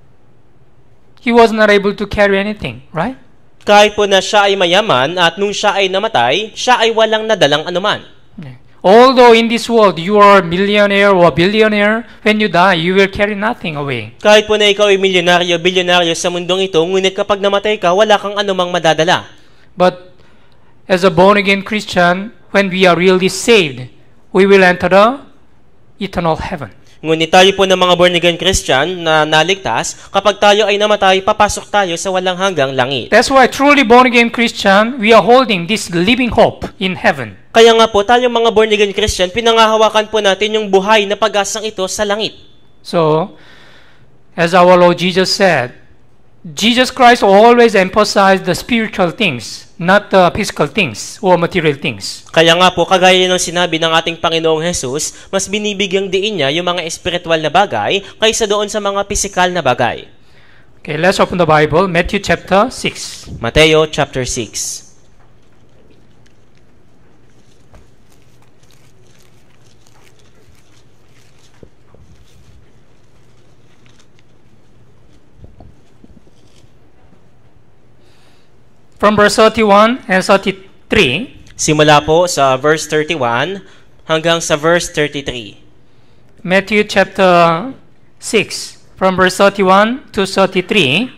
he was not able to carry anything, right? Kahit po na siya ay mayaman at nung siya ay namatay, siya ay walang nadalang anuman. Yeah. Although in this world you are a millionaire or a billionaire, when you die, you will carry nothing away. Kahit po na ikaw ay milyonaryo, bilyonaryo sa mundong ito, ngunit kapag namatay ka, wala kang anumang madadala. But as a born-again Christian, when we are really saved, we will enter the eternal heaven. Ngunit tayo po ng mga born-again Christian na naligtas, kapag tayo ay namatay, papasok tayo sa walang hanggang langit. That's why truly born-again Christian, we are holding this living hope in heaven. Kaya nga po, tayong mga born-again Christian, pinangahawakan po natin yung buhay na pag-asang ito sa langit. So, as our Lord Jesus said, Jesus Christ always emphasized the spiritual things, not the physical things or material things. Kaya nga po, kagaya ng sinabi ng ating Panginoong Jesus, mas binibigyang diin niya yung mga espiritual na bagay kaysa doon sa mga pisikal na bagay. Okay, let's open the Bible, Matthew chapter six. Mateo chapter six. From verse thirty-one and thirty-three, Simula po sa verse thirty-one hanggang sa verse thirty-three. Matthew chapter six, from verse thirty-one to thirty-three.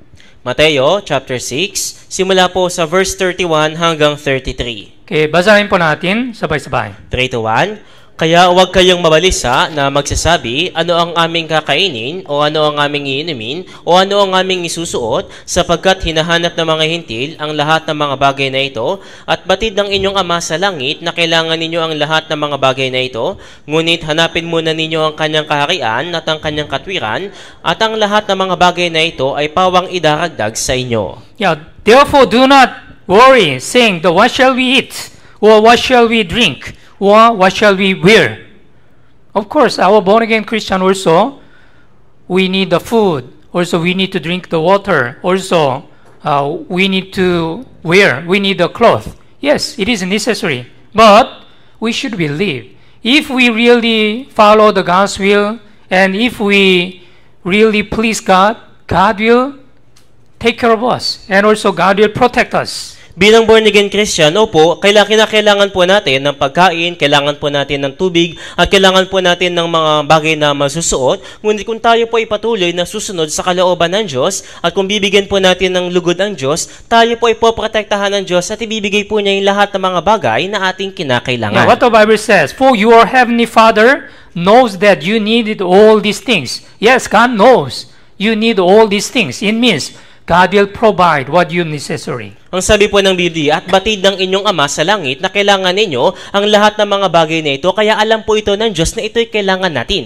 Mateo chapter six, simula po sa verse thirty-one hanggang thirty-three. Okay, basahin po natin sabay-sabay. three to one. Kaya huwag kayong mabalisa na magsasabi, ano ang aming kakainin, o ano ang aming iinumin, o ano ang aming isusuot, sapagkat hinahanap ng mga hintil ang lahat ng mga bagay na ito, at batid ng inyong Ama sa langit na kailangan ninyo ang lahat ng mga bagay na ito, ngunit hanapin muna ninyo ang kanyang kaharian at ang kanyang katwiran, at ang lahat ng mga bagay na ito ay pawang idaragdag sa inyo. Yeah, therefore do not worry, saying, the what shall we eat, or what shall we drink, or what shall we wear? Of course, our born-again Christian also, we need the food. Also, we need to drink the water. Also, uh, we need to wear. We need the cloth. Yes, it is necessary. But we should believe. If we really follow the God's will, and if we really please God, God will take care of us. And also, God will protect us. Bilang born-again Christian, opo, kailangan, kailangan po natin ng pagkain, kailangan po natin ng tubig, at kailangan po natin ng mga bagay na masusuot. Ngunit kung tayo po ay patuloy na susunod sa kalooban ng Diyos, at kung bibigyan po natin ng lugod ang Diyos, tayo po ay poprotektahan ng Diyos at ibibigay po niya yung lahat ng mga bagay na ating kinakailangan. Yeah, what the Bible says, for your heavenly Father knows that you needed all these things. Yes, God knows you need all these things. It means God will provide what you necessary. Ang sabi po ng Biblia, at batid ng inyong Ama sa langit na kailangan ninyo ang lahat ng mga bagay na ito, kaya alam po ito ng Diyos na ito'y kailangan natin.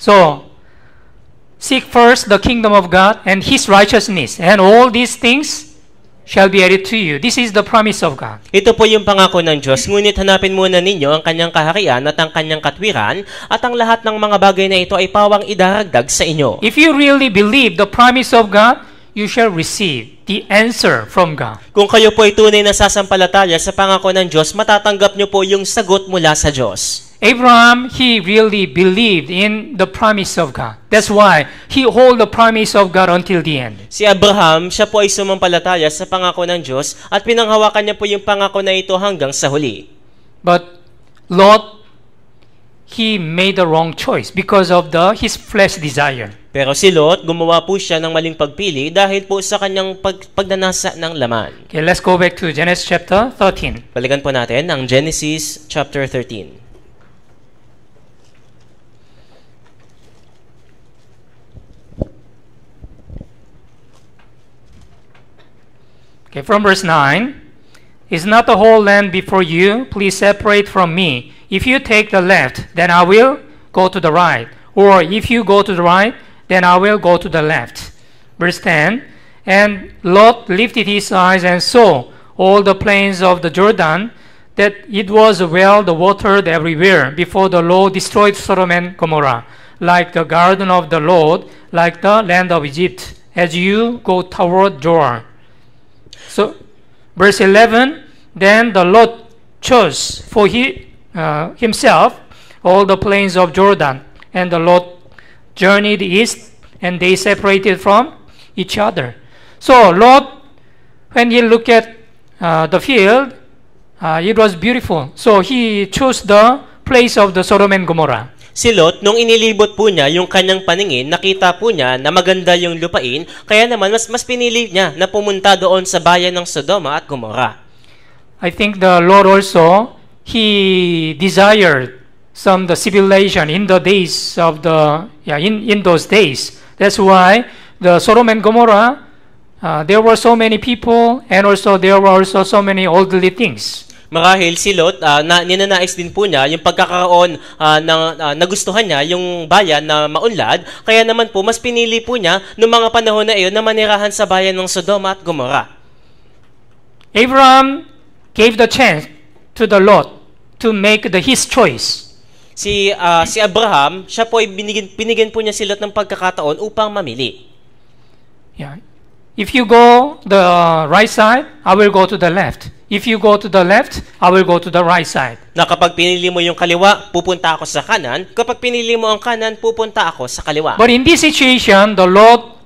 So, seek first the kingdom of God and His righteousness, and all these things shall be added to you. This is the promise of God. Ito po yung pangako ng Diyos, ngunit hanapin muna ninyo ang kanyang kaharian at ang kanyang katwiran, at ang lahat ng mga bagay na ito ay pawang idaragdag sa inyo. If you really believe the promise of God, you shall receive the answer from God. Kung kayo po ay tunay na sasampalataya sa pangako ng Diyos, matatanggap nyo po yung sagot mula sa Diyos. Abraham, he really believed in the promise of God. That's why he hold the promise of God until the end. Si Abraham, siya po ay sumampalataya sa pangako ng Diyos at pinanghawakan niya po yung pangako na ito hanggang sa huli. But Lot, he made the wrong choice because of the his flesh desire. Pero si Lot, gumawa po siya ng maling pagpili dahil po sa kanyang pag pagdanasa ng laman. Okay, let's go back to Genesis chapter thirteen. Balikan po natin ang Genesis chapter thirteen. Okay, from verse nine, is not the whole land before you? Please separate from me. If you take the left, then I will go to the right. Or if you go to the right, then I will go to the left. Verse ten, and Lot lifted his eyes and saw all the plains of the Jordan, that it was well the watered everywhere before the Lord destroyed Sodom and Gomorrah, like the garden of the Lord, like the land of Egypt, as you go toward Jordan. So, verse eleven, then the Lord chose for he, uh, himself all the plains of Jordan, and the Lord journeyed east, and they separated from each other. So, Lot, when he looked at uh, the field, uh, it was beautiful. So, he chose the place of the Sodom and Gomorrah. Si Lot, nung inilibot po niya yung kanyang paningin, nakita po niya na maganda yung lupain, kaya naman mas mas pinili niya na pumunta doon sa bayan ng Sodoma at Gomorrah. I think the Lord also, He desired some the civilization in the days of the, yeah, in, in those days. That's why the Sodom and Gomorrah, uh, there were so many people, and also there were also so many elderly things. Marahil si Lot, uh, na, ninanais din po niya yung pagkakaroon uh, ng uh, nagustuhan niya yung bayan na maunlad, kaya naman po mas pinili po niya noong mga panahon na iyon na manirahan sa bayan ng Sodoma at Gomorrah. Abraham gave the chance to the Lot to make the his choice. Si uh, si Abraham, siya po ay binigyan, binigyan po niya si Lot ng pagkakataon upang mamili. Yeah. If you go the right side, I will go to the left. If you go to the left, I will go to the right side. Na kapag pinili mo yung kaliwa, pupunta ako sa kanan. Kapag pinili mo ang kanan, pupunta ako sa kaliwa. But in this situation, the Lord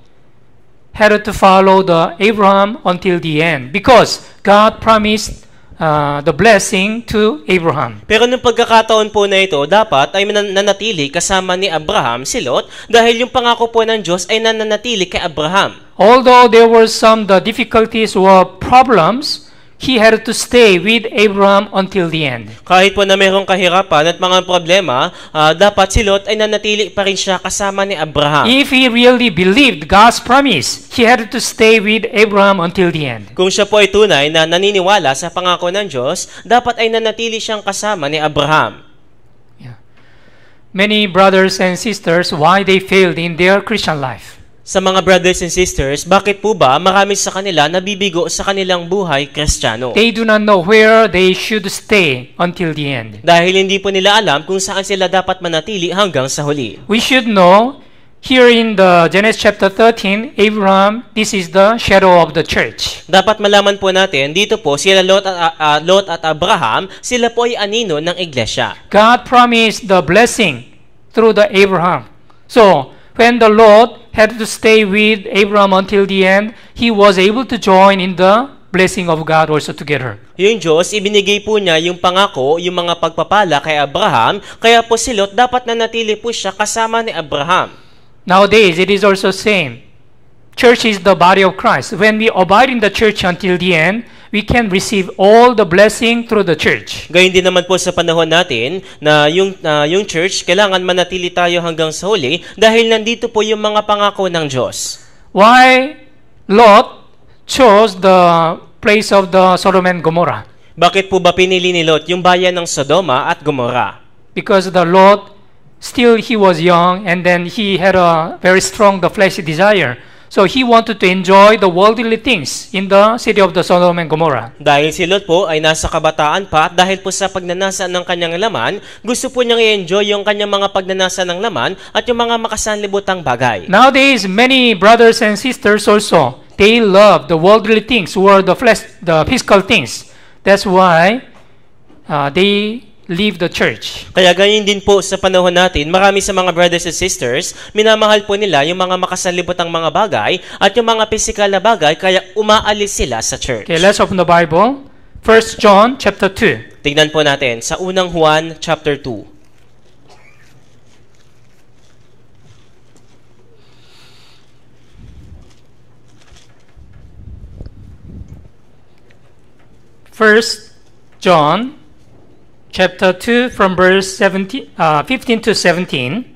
had to follow the Abraham until the end because God promised uh, the blessing to Abraham. Pero nung pagkakataon po na ito, dapat ay nananatili kasama ni Abraham si Lot dahil yung pangako po ng Diyos ay nananatili kay Abraham. Although there were some the difficulties or problems, he had to stay with Abraham until the end. Kahit po na mayroong kahirapan at mga problema, uh, dapat si Lot ay nanatili pa rin siya kasama ni Abraham. If he really believed God's promise, he had to stay with Abraham until the end. Kung siya po ay tunay na naniniwala sa pangako ng Diyos, dapat ay nanatili siyang kasama ni Abraham. Yeah. Many brothers and sisters, why they failed in their Christian life? Sa mga brothers and sisters, bakit po ba marami sa kanila nabibigo sa kanilang buhay Kristiyano? They do not know where they should stay until the end. Dahil hindi po nila alam kung saan sila dapat manatili hanggang sa huli. We should know, here in the Genesis chapter thirteen, Abraham, this is the shadow of the church. Dapat malaman po natin, dito po sila Lot at, uh, Lot at Abraham, sila po ay anino ng iglesia. God promised the blessing through the Abraham. So, when the Lord had to stay with Abraham until the end, he was able to join in the blessing of God also together. Yung Diyos, ibinigay po niya yung pangako, yung mga pagpapala kay Abraham, kaya po si Lot dapat nanatili po siya kasama ni Abraham. Nowadays, it is also same. Church is the body of Christ. When we abide in the church until the end, we can receive all the blessing through the church. Gayun din naman po sa panahon natin na yung, uh, yung church, kailangan manatili tayo hanggang sa huli dahil nandito po yung mga pangako ng Diyos. Why Lot chose the place of the Sodom and Gomorrah? Bakit po ba pinili ni Lot yung bayan ng Sodoma at Gomorrah? Because the Lord still he was young, and then he had a very strong the fleshly desire. So he wanted to enjoy the worldly things in the city of the Sodom and Gomorrah. Dahil si Lot po ay nasa kabataan pa at dahil po sa pagnanasa ng kanyang laman, gusto po niyang i-enjoy yung kanyang mga pagnanasa ng laman at yung mga makasanlibutang bagay. Nowadays, many brothers and sisters also, they love the worldly things or the flesh, the physical things. That's why uh, they leave the church. Kaya ganyan din po sa panahon natin, marami sa mga brothers and sisters, minamahal po nila yung mga makasanlibutang mga bagay at yung mga physical na bagay, kaya umaalis sila sa church. Okay, let's open the Bible. First John chapter two. Tignan po natin sa unang Juan chapter two. First John chapter two from verse seventeen, uh, fifteen to seventeen.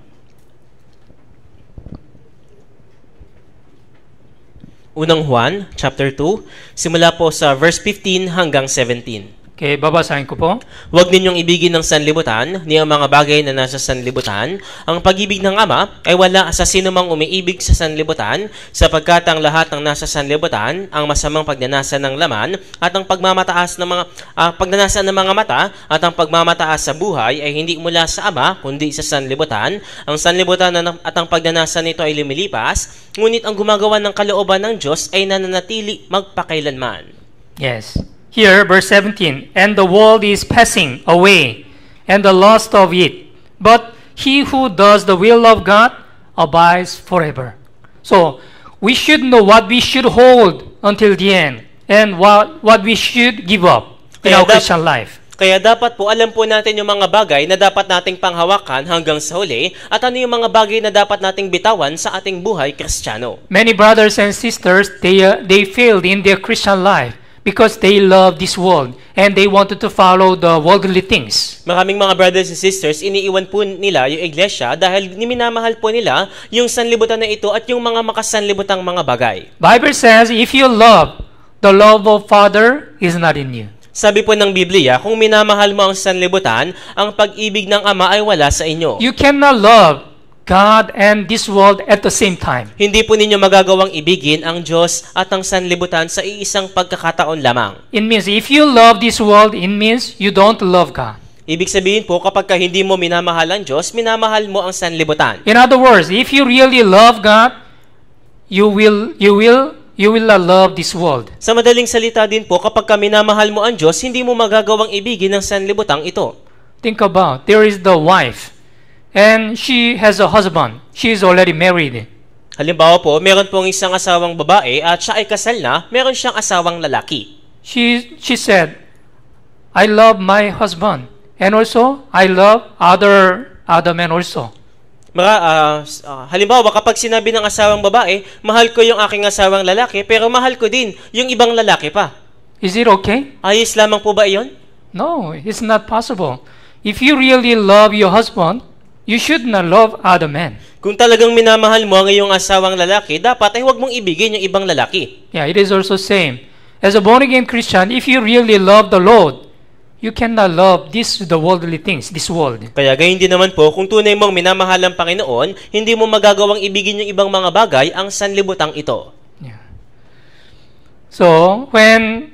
Unang Juan chapter two, simula po sa verse fifteen hanggang seventeen. Okay, babasahin ko po. Huwag ninyong ibigin ng sanlibutan, ni ang mga bagay na nasa sanlibutan. Ang pag-ibig ng Ama ay wala sa sinumang umiibig sa sanlibutan, sapagkat ang lahat ng nasa sanlibutan, ang masamang pagnanasa ng laman, at ang pagmamataas ng mga uh, pagnanasa ng mga mata, at ang pagmamataas sa buhay ay hindi mula sa Ama, kundi sa sanlibutan. Ang sanlibutan at ang pagnanasa nito ay lumilipas, ngunit ang gumagawa ng kalooban ng Diyos ay nananatili magpakailanman. Yes. Here, verse seventeen, and the world is passing away, and the lust of it, but he who does the will of God abides forever. So, we should know what we should hold until the end, and what, what we should give up in Kaya our dap- Christian life. Kaya dapat po alam po natin yung mga bagay na dapat nating panghawakan hanggang sa huli, at ano yung mga bagay na dapat nating bitawan sa ating buhay Kristiyano. Many brothers and sisters, they, uh, they failed in their Christian life because they love this world and they wanted to follow the worldly things. Maraming mga brothers and sisters, iniiwan po nila yung iglesia dahil minamahal po nila yung sanlibutan na ito at yung mga makasanlibutang mga bagay. Bible says, if you love, the love of Father is not in you. Sabi po ng Biblia, kung minamahal mo ang sanlibutan, ang pag-ibig ng Ama ay wala sa inyo. You cannot love God and this world at the same time. Hindi po ninyo magagawang ibigin ang Diyos at ang sanlibutan sa iisang pagkakataon lamang. It means if you love this world, it means you don't love God. Ibig sabihin po, kapag ka hindi mo minamahal ang Diyos, minamahal mo ang sanlibutan. In other words, if you really love God, you will you will you will not love this world. Sa madaling salita din po, kapag ka minamahal mo ang Diyos, hindi mo magagawang ibigin ang sanlibutang ito. Think about, there is the wife and she has a husband. She is already married. Halimbawa po, meron pong isang asawang babae at siya ay kasal na, meron siyang asawang lalaki. She she said, I love my husband and also I love other other men also. Mga, uh, uh, halimbawa, kapag sinabi ng asawang babae, mahal ko yung aking asawang lalaki, pero mahal ko din yung ibang lalaki pa. Is it okay? Ayos lamang po ba iyon? No, it's not possible. If you really love your husband, you should not love other men. Kung talagang minamahal mo ang iyong asawang lalaki, dapat ay huwag mong ibigin yung ibang lalaki. Yeah, it is also same. As a born-again Christian, if you really love the Lord, you cannot love this the worldly things, this world. Kaya gayon din naman po, kung tunay mong minamahal ang Panginoon, hindi mo magagawang ibigin yung ibang mga bagay ang sanlibutang ito. Yeah. So, when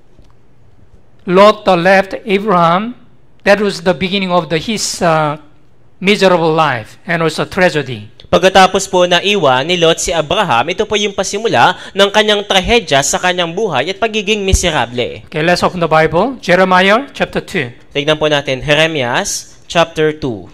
Lot left Abraham, that was the beginning of the his uh, miserable life and also tragedy. Pagkatapos po na iwan ni Lot si Abraham, ito po yung pasimula ng kanyang trahedya sa kanyang buhay at pagiging miserable. Okay, let's open the Bible. Jeremiah chapter two. Tignan po natin, Jeremias chapter two.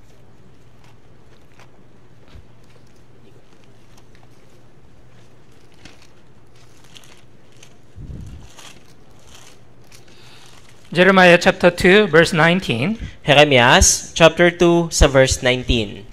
Jeremiah chapter two, verse nineteen. Jeremias chapter two sa verse nineteen.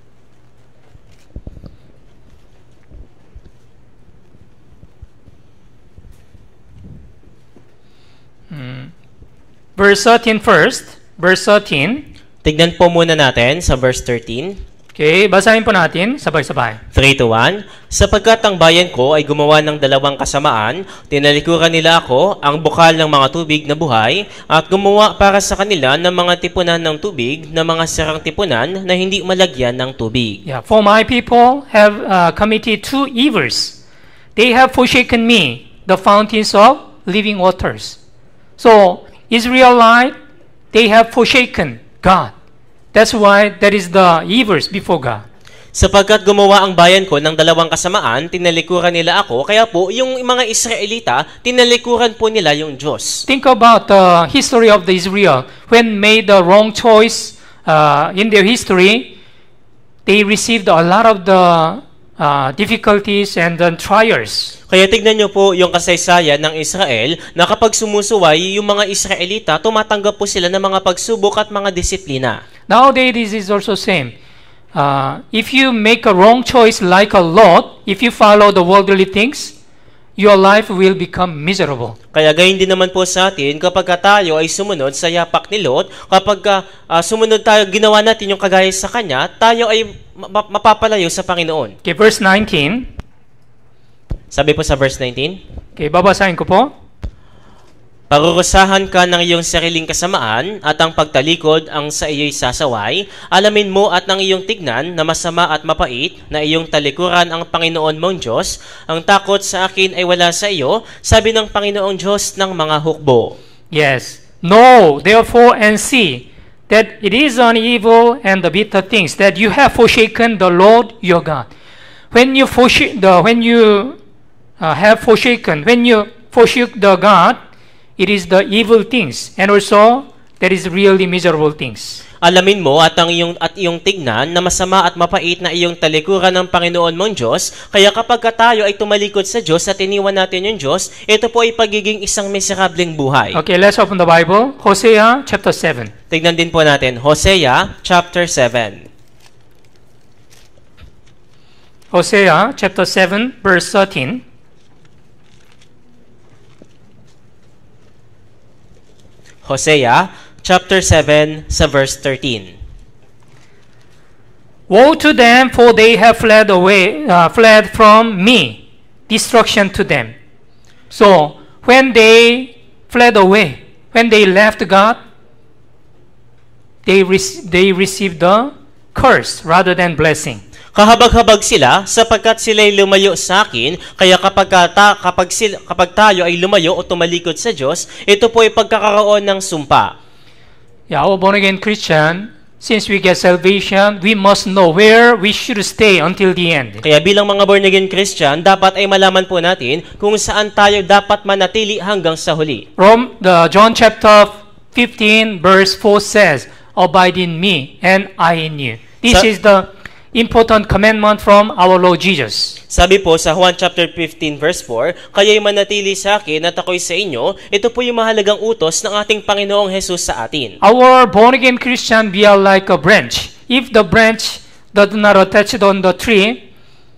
Hmm. Verse thirteen first. Verse thirteen. Tignan po muna natin sa verse thirteen. Okay, basahin po natin sabay-sabay. three to one. Sapagkat ang bayan ko ay gumawa ng dalawang kasamaan, tinalikuran nila ako, ang bukal ng mga tubig na buhay, at gumawa para sa kanila ng mga tipunan ng tubig, na mga sirang tipunan na hindi malagyan ng tubig. Yeah, for my people have uh, committed two evils. They have forsaken me, the fountains of living waters. So, Israelite, they have forsaken God. That's why there is the evils before God. Sapagkat gumawa ang bayan ko ng dalawang kasamaan, tinalikuran nila ako, kaya po yung mga Israelita, tinalikuran po nila yung Diyos. Think about the history of the Israel. When made the wrong choice uh, in their history, they received a lot of the uh, difficulties and then trials. Kaya tignan nyo po yung kasaysayan ng Israel na kapag sumusuway yung mga Israelita, tumatanggap po sila ng mga pagsubok at mga disiplina. Nowadays, this is also same. Uh, if you make a wrong choice like a Lot, if you follow the worldly things, your life will become miserable. Kaya gayon din naman po sa atin kapag tayo ay sumunod sa yapak ni Lot, kapag uh, sumunod tayo, ginawa natin yung kagaya sa kanya, tayo ay ma- mapapalayo sa Panginoon. Okay, verse nineteen. Sabi po sa verse nineteen, Okay, babasahin ko po. Parurusahan ka ng iyong sariling kasamaan at ang pagtalikod ang sa iyo'y sasaway. Alamin mo at ng iyong tignan na masama at mapait na iyong talikuran ang Panginoon mong Diyos. Ang takot sa akin ay wala sa iyo, sabi ng Panginoong Diyos ng mga hukbo. Yes. Know, therefore, and see that it is an evil and the bitter things that you have forsaken the Lord your God. When you forsake the when you uh, have forsaken, when you forsake the God, it is the evil things, and also there is really miserable things. Alamin mo at ang iyong at iyong tignan na masama at mapait na iyong talikuran ng Panginoon mong Diyos. Kaya kapag tayo ay tumalikod sa Diyos at iniwan natin yung Diyos, ito po ay pagiging isang miserableng buhay. Okay, let's open the Bible. Hosea chapter seven. Tignan din po natin Hosea chapter seven. Hosea chapter seven verse thirteen. Hosea chapter seven sa verse thirteen. Woe to them, for they have fled away, uh, fled from me, destruction to them. So, when they fled away, when they left God, they, rec- they received the curse rather than blessing. Kahabag-habag sila sapagkat sila'y lumayo sa akin, kaya kapag, ta, kapag, sila, kapag tayo ay lumayo o tumalikod sa Diyos, ito po ay pagkakaroon ng sumpa. Yeah, our born-again Christian, since we get salvation, we must know where we should stay until the end. Kaya bilang mga born-again Christian, dapat ay malaman po natin kung saan tayo dapat manatili hanggang sa huli. Rome, the John chapter fifteen verse four says, Abide in me and I in you. This Sa- is the important commandment from our Lord Jesus. Sabi po sa Juan chapter fifteen verse four, kaya'y manatili sa akin at ako'y sa inyo. Ito po yung mahalagang utos ng ating Panginoong Jesus sa atin. Our born-again Christian, we are like a branch. If the branch does not attach on the tree,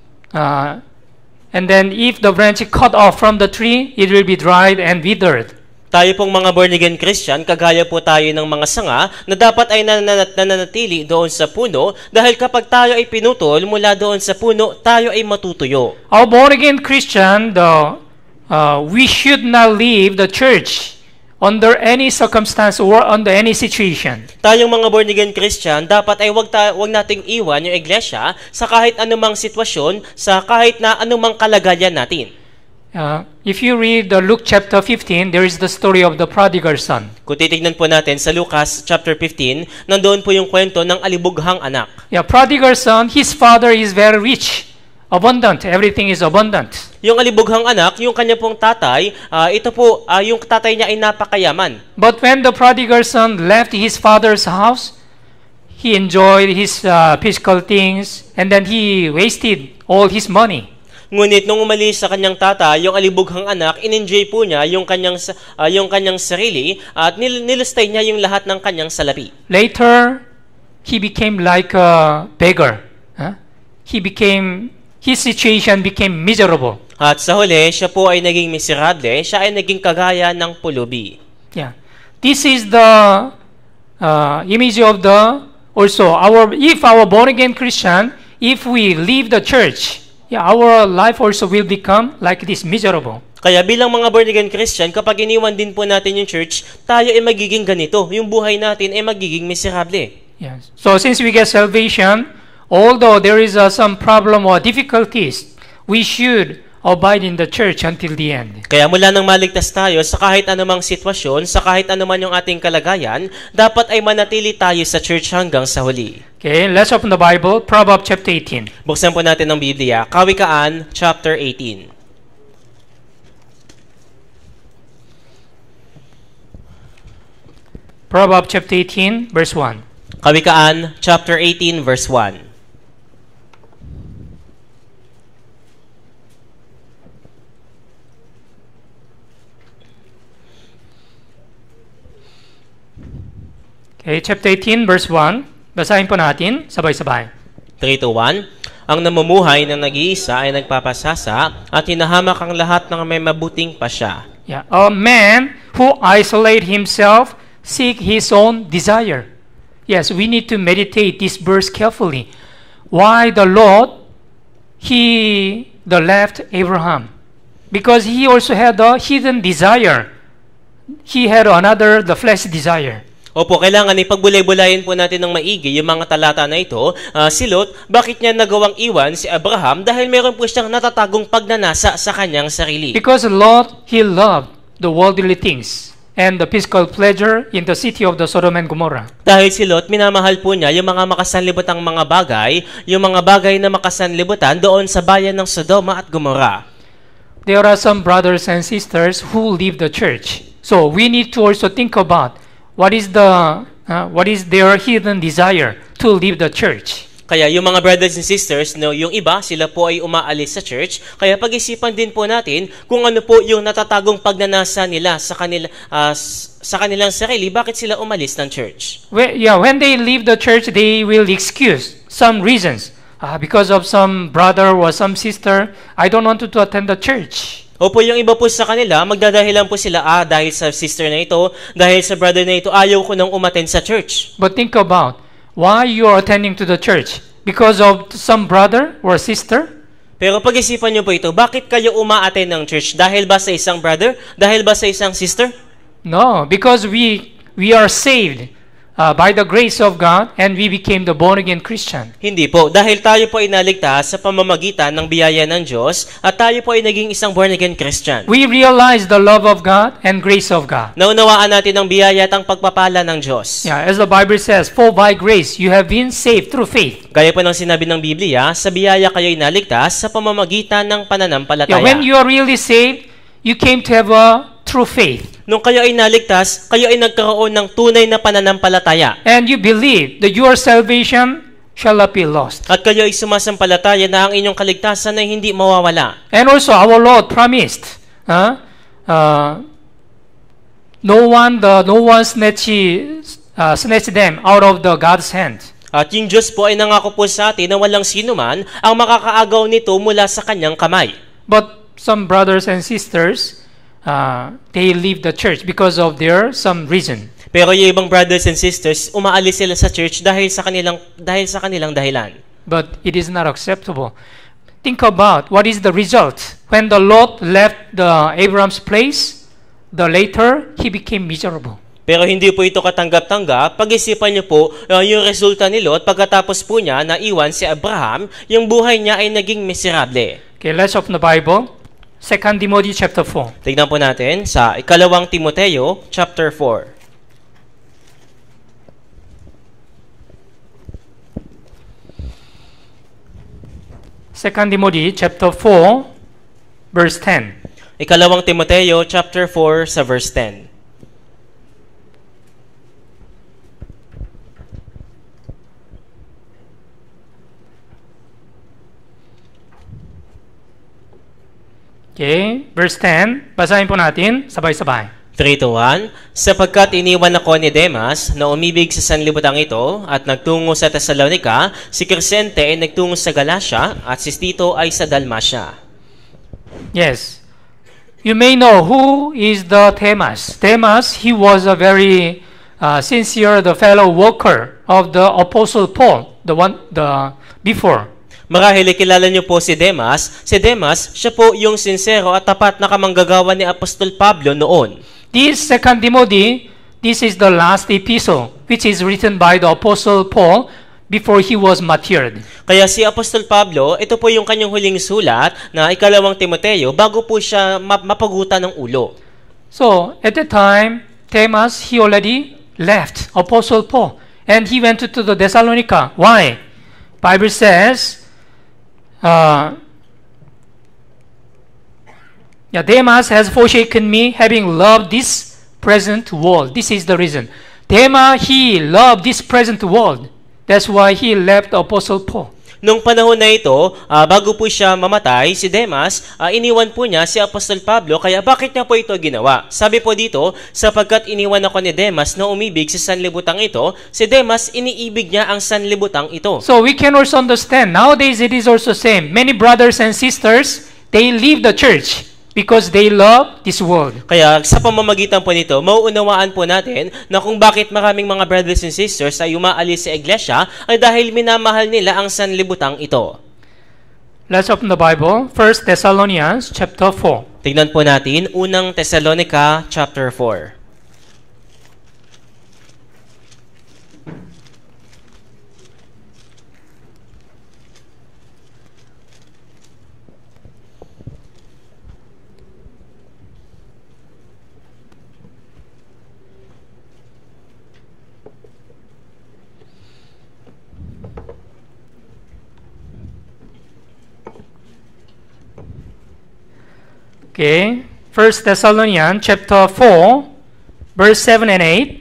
uh, and then if the branch cut off from the tree, it will be dried and withered. Tayo pong mga born-again Christian, kagaya po tayo ng mga sanga na dapat ay nananat- nananatili doon sa puno dahil kapag tayo ay pinutol mula doon sa puno, tayo ay matutuyo. Our born-again Christian, the, uh, we should not leave the church under any circumstance or under any situation. Tayong mga born-again Christian, dapat ay wag, ta- wag nating iwan yung iglesia sa kahit anumang sitwasyon, sa kahit na anumang kalagayan natin. Uh, if you read the Luke chapter fifteen, there is the story of the prodigal son. Kung titignan po natin sa Lucas chapter fifteen, nandoon po yung kwento ng alibughang anak. Yeah, prodigal son, his father is very rich, abundant, everything is abundant. Yung alibughang anak, yung kanya pong tatay, uh, ito po, uh, yung tatay niya ay napakayaman. But when the prodigal son left his father's house, he enjoyed his uh, physical things, and then he wasted all his money. Ngunit nung umalis sa kanyang tatay, yung alibughang anak, in-enjoy po niya yung kanyang, uh, yung kanyang sarili at nil- nilustay niya yung lahat ng kanyang salapi. Later, he became like a beggar. Huh? He became, his situation became miserable. At sa huli, siya po ay naging miserable, siya ay naging kagaya ng pulubi. Yeah. This is the uh, image of the also our if our born again Christian, if we leave the church, yeah, our life also will become like this, miserable. Kaya bilang mga born-again Christian, kapag iniwan din po natin yung church, tayo ay magiging ganito. Yung buhay natin ay magiging miserable. Yes. So since we get salvation, although there is uh, some problem or difficulties, we should abide in the church until the end. Kaya mula nang maligtas tayo sa kahit anumang sitwasyon, sa kahit anuman yung ating kalagayan, dapat ay manatili tayo sa church hanggang sa huli. Okay, let's open the Bible, Proverbs chapter eighteen. Buksan po natin ang Biblia, Kawikaan chapter eighteen. Proverbs chapter eighteen, verse one. Kawikaan chapter eighteen, verse one. Okay, chapter eighteen, verse one. Basahin po natin, sabay-sabay. three to one. Ang namumuhay ng nag-iisa ay nagpapasasa at hinahamak ang lahat ng may mabuting pasya. Yeah, a man who isolate himself seek his own desire. Yes, we need to meditate this verse carefully. Why the Lord, he the left Abraham? Because he also had a hidden desire. He had another, the flesh desire. Opo, kailangan ipagbulay-bulayin po natin ng maigi yung mga talata na ito. Uh, si Lot, bakit niya nagawang iwan si Abraham? Dahil meron po siyang natatagong pagnanasa sa kanyang sarili. Because Lot, he loved the worldly things and the physical pleasure in the city of the Sodom and Gomorrah. Dahil si Lot, minamahal po niya yung mga makasanlibutang mga bagay, yung mga bagay na makasanlibutan doon sa bayan ng Sodoma at Gomorrah. There are some brothers and sisters who leave the church. So we need to also think about what is the uh, what is their hidden desire to leave the church. Kaya yung mga brothers and sisters, no, yung iba, sila po ay umaalis sa church. Kaya pag-isipan din po natin kung ano po yung natatagong pagnanasa nila sa kanila uh, sa kanilang sarili, bakit sila umalis ng church. Well, yeah, when they leave the church, they will excuse some reasons. Uh, because of some brother or some sister, I don't want to, to attend the church. Opo, yung iba po sa kanila, magdadahilan po sila, ah, dahil sa sister na ito, dahil sa brother na ito, ayaw ko nang umattend sa church. But think about why you are attending to the church. Because of some brother or sister? Pero pag-isipan niyo po ito, bakit kayo uma-attend ng church? Dahil ba sa isang brother? Dahil ba sa isang sister? No, because we we are saved uh, by the grace of God and we became the born-again Christian. Hindi po. Dahil tayo po ay naligtas sa pamamagitan ng biyaya ng Diyos at tayo po ay naging isang born-again Christian. We realize the love of God and grace of God. Naunawaan natin ang biyaya at ang pagpapala ng Diyos. Yeah, as the Bible says, for by grace you have been saved through faith. Gaya po ng sinabi ng Biblia, sa biyaya kayo ay naligtas sa pamamagitan ng pananampalataya. Yeah, when you are really saved, you came to have a true faith. Nung kayo ay naligtas, kayo ay nagkaroon ng tunay na pananampalataya. And you believe that your salvation shall not be lost. At kayo ay sumasampalataya na ang inyong kaligtasan ay hindi mawawala. And also our Lord promised, uh, uh, no one the no one snatch uh, snatch them out of the God's hand. At yung Diyos po ay nangako po sa atin na walang sino man ang makakaagaw nito mula sa kanyang kamay. But some brothers and sisters, uh, they leave the church because of their some reason. Pero yung ibang brothers and sisters, umaalis sila sa church dahil sa kanilang dahil sa kanilang dahilan. But it is not acceptable. Think about what is the result. When the Lot left the Abraham's place, the later he became miserable. Pero hindi po ito katanggap-tanggap. Pag-isipan niyo po uh, yung resulta ni Lot pagkatapos po niya na iwan si Abraham, yung buhay niya ay naging miserable. Okay, let's open the Bible. Second Timothy chapter four. Tignan po natin sa ikalawang Timoteo chapter four. Second Timothy chapter four, verse ten. Ikalawang Timoteo chapter four sa verse ten. Okay, verse ten. Basahin po natin, sabay-sabay. three to one. Sapagkat iniwan ako ni Demas na umibig sa sanlibutan ito at nagtungo sa Tesalonica, si Crescente ay nagtungo sa Galacia at si Tito ay sa Dalmacia. Yes. You may know who is the Demas. Demas, he was a very uh, sincere the fellow worker of the Apostle Paul, the one the before. Marahil kilala niyo po si Demas. Si Demas, siya po yung sincero at tapat na kamanggagawa ni Apostol Pablo noon. This second Timothy, this is the last epistle which is written by the Apostle Paul before he was martyred. Kaya si Apostol Pablo, ito po yung kanyang huling sulat na ikalawang Timoteo bago po siya mapagutan ng ulo. So, at that time, Demas, he already left Apostle Paul and he went to, to the Thessalonica. Why? Bible says, uh, yeah, Demas has forsaken me, having loved this present world. This is the reason. Demas, he loved this present world. That's why he left Apostle Paul. Nung panahon na ito, uh, bago po siya mamatay, si Demas, uh, iniwan po niya si Apostol Pablo. Kaya bakit niya po ito ginawa? Sabi po dito, sapagkat iniwan ako ni Demas na umibig sa sanlibutang ito, si Demas, iniibig niya ang sanlibutang ito. So we can also understand, nowadays it is also same. Many brothers and sisters, they leave the church because they love this world. Kaya sa pamamagitan po nito, mauunawaan po natin na kung bakit maraming mga brothers and sisters ay umaalis sa iglesia ay dahil minamahal nila ang sanlibutang ito. Let's open the Bible, First Thessalonians chapter four. Tignan po natin, unang Thessalonica chapter four. Okay, First Thessalonians chapter four, verse seven and eight.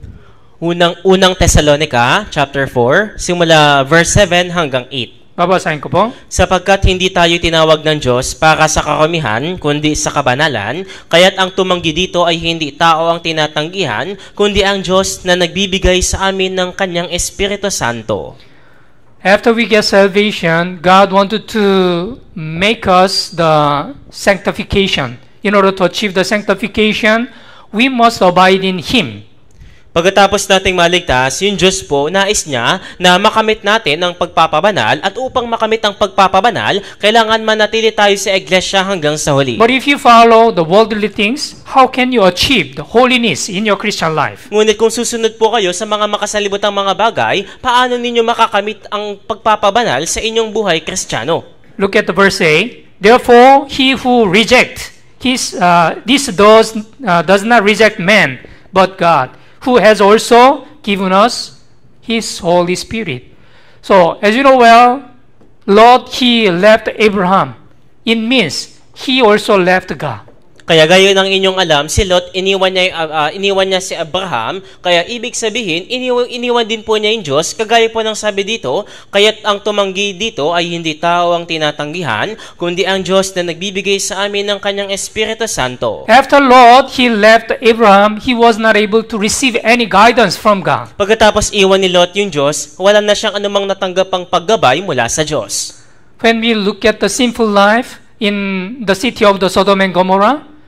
Unang unang Thessalonica chapter four, simula verse seven hanggang eight. Babasahin ko po. Sapagkat hindi tayo tinawag ng Diyos para sa karamihan, kundi sa kabanalan, kaya't ang tumanggi dito ay hindi tao ang tinatanggihan, kundi ang Diyos na nagbibigay sa amin ng kanyang Espiritu Santo. After we get salvation, God wanted to make us the sanctification. In order to achieve the sanctification, we must abide in Him. Pagkatapos nating maligtas, yung Diyos po, nais niya na makamit natin ang pagpapabanal at upang makamit ang pagpapabanal, kailangan manatili tayo sa iglesia hanggang sa huli. But if you follow the worldly things, how can you achieve the holiness in your Christian life? Ngunit kung susunod po kayo sa mga makasalibutang mga bagay, paano ninyo makakamit ang pagpapabanal sa inyong buhay Kristiyano? Look at the verse eight. Therefore, he who rejects his, uh, this does, uh, does not reject man, but God, who has also given us His Holy Spirit. So, as you know well, Lot, he left Abraham. It means he also left God. Kaya gayon ang inyong alam, si Lot, iniwan niya, uh, uh, iniwan niya si Abraham, kaya ibig sabihin, iniwan, iniwan din po niya yung Diyos, kagaya po ng sabi dito, kaya't ang tumanggi dito ay hindi tao ang tinatanggihan, kundi ang Diyos na nagbibigay sa amin ng kanyang Espiritu Santo. After Lot, he left Abraham, he was not able to receive any guidance from God. Pagkatapos iwan ni Lot yung Diyos, wala na siyang anumang natanggapang paggabay mula sa Diyos. When we look at the sinful life in the city of the Sodom and Gomorrah,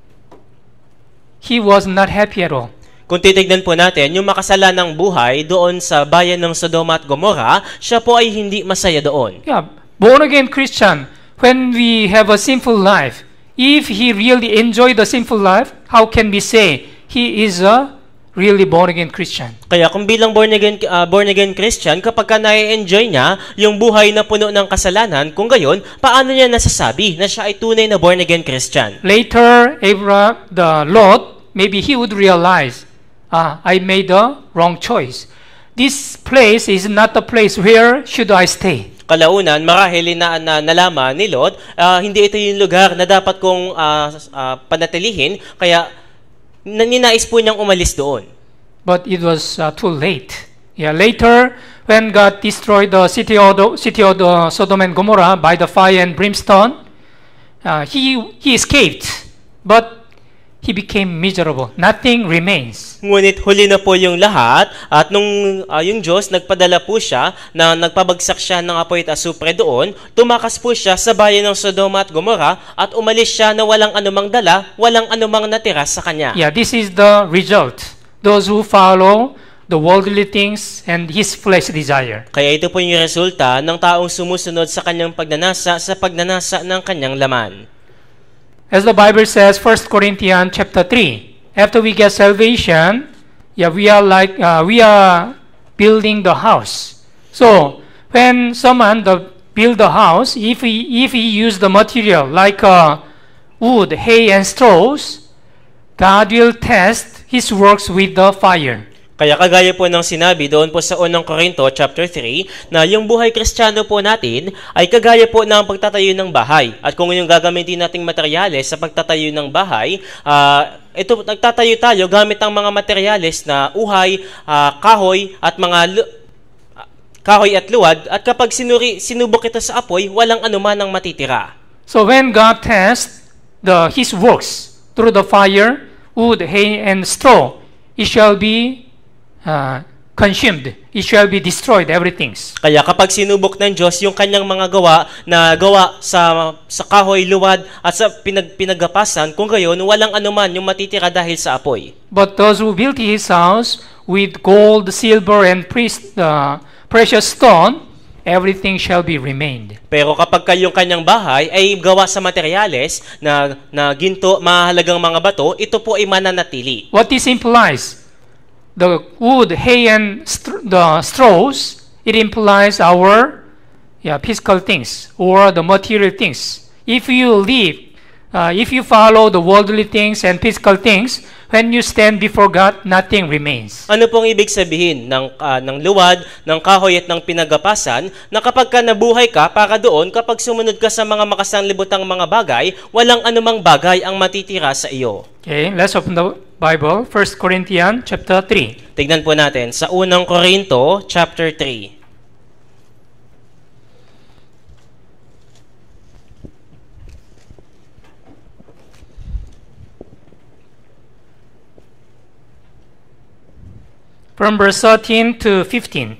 he was not happy at all. Kung titignan po natin, yung makasalanang buhay doon sa bayan ng Sodoma at Gomorrah, siya po ay hindi masaya doon. Yeah, born-again Christian, when we have a sinful life, if he really enjoy the sinful life, how can we say he is a really born-again Christian? Kaya kung bilang born-again uh, born-again Christian, kapag ka na-enjoy niya yung buhay na puno ng kasalanan, kung gayon, paano niya nasasabi na siya ay tunay na born-again Christian? Later, Abraham, the Lord, maybe he would realize, ah, I made the wrong choice. This place is not the place where should I stay. Kalaunan, marahil na, na nalaman ni Lot, uh, hindi ito yung lugar na dapat kong uh, uh, panatilihin, kaya ninais po niyang umalis doon. But it was uh, too late. Yeah, later, when God destroyed the city of the, city of the Sodom and Gomorrah by the fire and brimstone, uh, he, he escaped. But he became miserable. Nothing remains. Ngunit huli na po yung lahat at nung uh, yung Diyos nagpadala po siya na nagpabagsak siya ng apoy at asupre doon, tumakas po siya sa bayan ng Sodoma at Gomorrah at umalis siya na walang anumang dala, walang anumang natira sa kanya. Yeah, this is the result. those who follow the worldly things and his flesh desire. Kaya ito po yung resulta ng taong sumusunod sa kanyang pagnanasa sa pagnanasa ng kanyang laman. As the Bible says, First Corinthians chapter three, after we get salvation, yeah, we are like uh, we are building the house. So when someone the build the house, if he if he use the material like uh, wood, hay, and straws, God will test his works with the fire. Kaya kagaya po ng sinabi doon po sa unang Korinto chapter three na yung buhay Kristiyano po natin ay kagaya po ng pagtatayo ng bahay. At kung yung gagamitin nating materyales sa pagtatayo ng bahay, uh, ito nagtatayo tayo gamit ang mga materyales na uhay, uh, kahoy at mga lu- kahoy at luwad. At kapag sinuri, sinubok ito sa apoy, walang anuman ang matitira. So when God tests the his works through the fire, wood, hay, and straw, it shall be Uh, consumed. It shall be destroyed, everything. Kaya kapag sinubok ng Diyos yung kanyang mga gawa na gawa sa sa kahoy, luwad at sa pinag, pinagapasan, kung gayon, walang anuman yung matitira dahil sa apoy. But those who built his house with gold, silver, and priest, uh, precious stone, everything shall be remained. Pero kapag kayong kanyang bahay ay gawa sa materyales na, na ginto, mahalagang mga bato, ito po ay mananatili. What this implies? The wood, hay, and str- the straws, it implies our yeah, physical things or the material things. If you live, uh, if you follow the worldly things and physical things, when you stand before God, nothing remains. Ano pong ibig sabihin ng, uh, ng luwad, ng kahoy at ng pinagapasan na kapag ka nabuhay ka para doon, kapag sumunod ka sa mga makasanlibutang mga bagay, walang anumang bagay ang matitira sa iyo. Okay, let's open the Bible, First Corinthians chapter three. Tignan po natin sa unang Korinto chapter three. From verse thirteen to fifteen.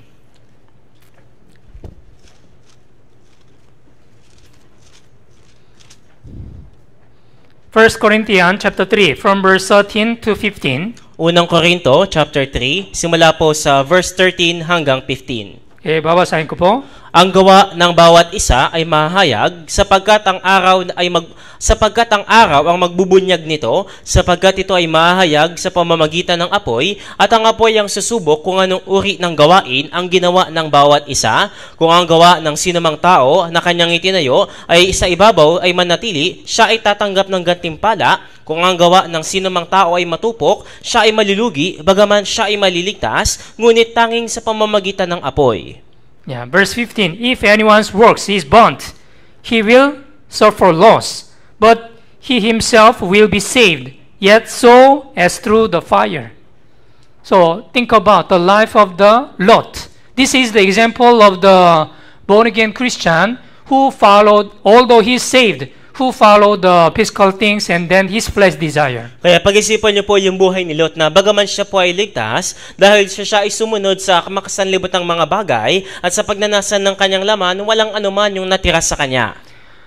First Corinthians chapter three, from verse thirteen to fifteen. Unang Korinto chapter three, simula po sa verse thirteen hanggang fifteen. Okay, babasahin ko po. Ang gawa ng bawat isa ay mahayag sapagkat ang araw ay mag sapagkat ang araw ang magbubunyag nito sapagkat ito ay mahayag sa pamamagitan ng apoy at ang apoy ang susubok kung anong uri ng gawain ang ginawa ng bawat isa. Kung ang gawa ng sinumang tao na kanyang itinayo ay sa ibabaw ay manatili, siya ay tatanggap ng gantimpala. Kung ang gawa ng sinumang tao ay matupok, siya ay malulugi, bagaman siya ay maliligtas, ngunit tanging sa pamamagitan ng apoy. Yeah, verse fifteen. If anyone's works is burnt, he will suffer loss, but he himself will be saved, yet so as through the fire. So think about the life of the Lot. This is the example of the born-again Christian who followed, although he is saved, who followed the physical things and then his flesh desire. Kaya pag-isipan niyo po yung buhay ni Lot na bagaman siya po ay ligtas, dahil siya, siya ay sumunod sa makasanlibutang mga bagay at sa pagnanasan ng kanyang laman, walang anuman yung natira sa kanya.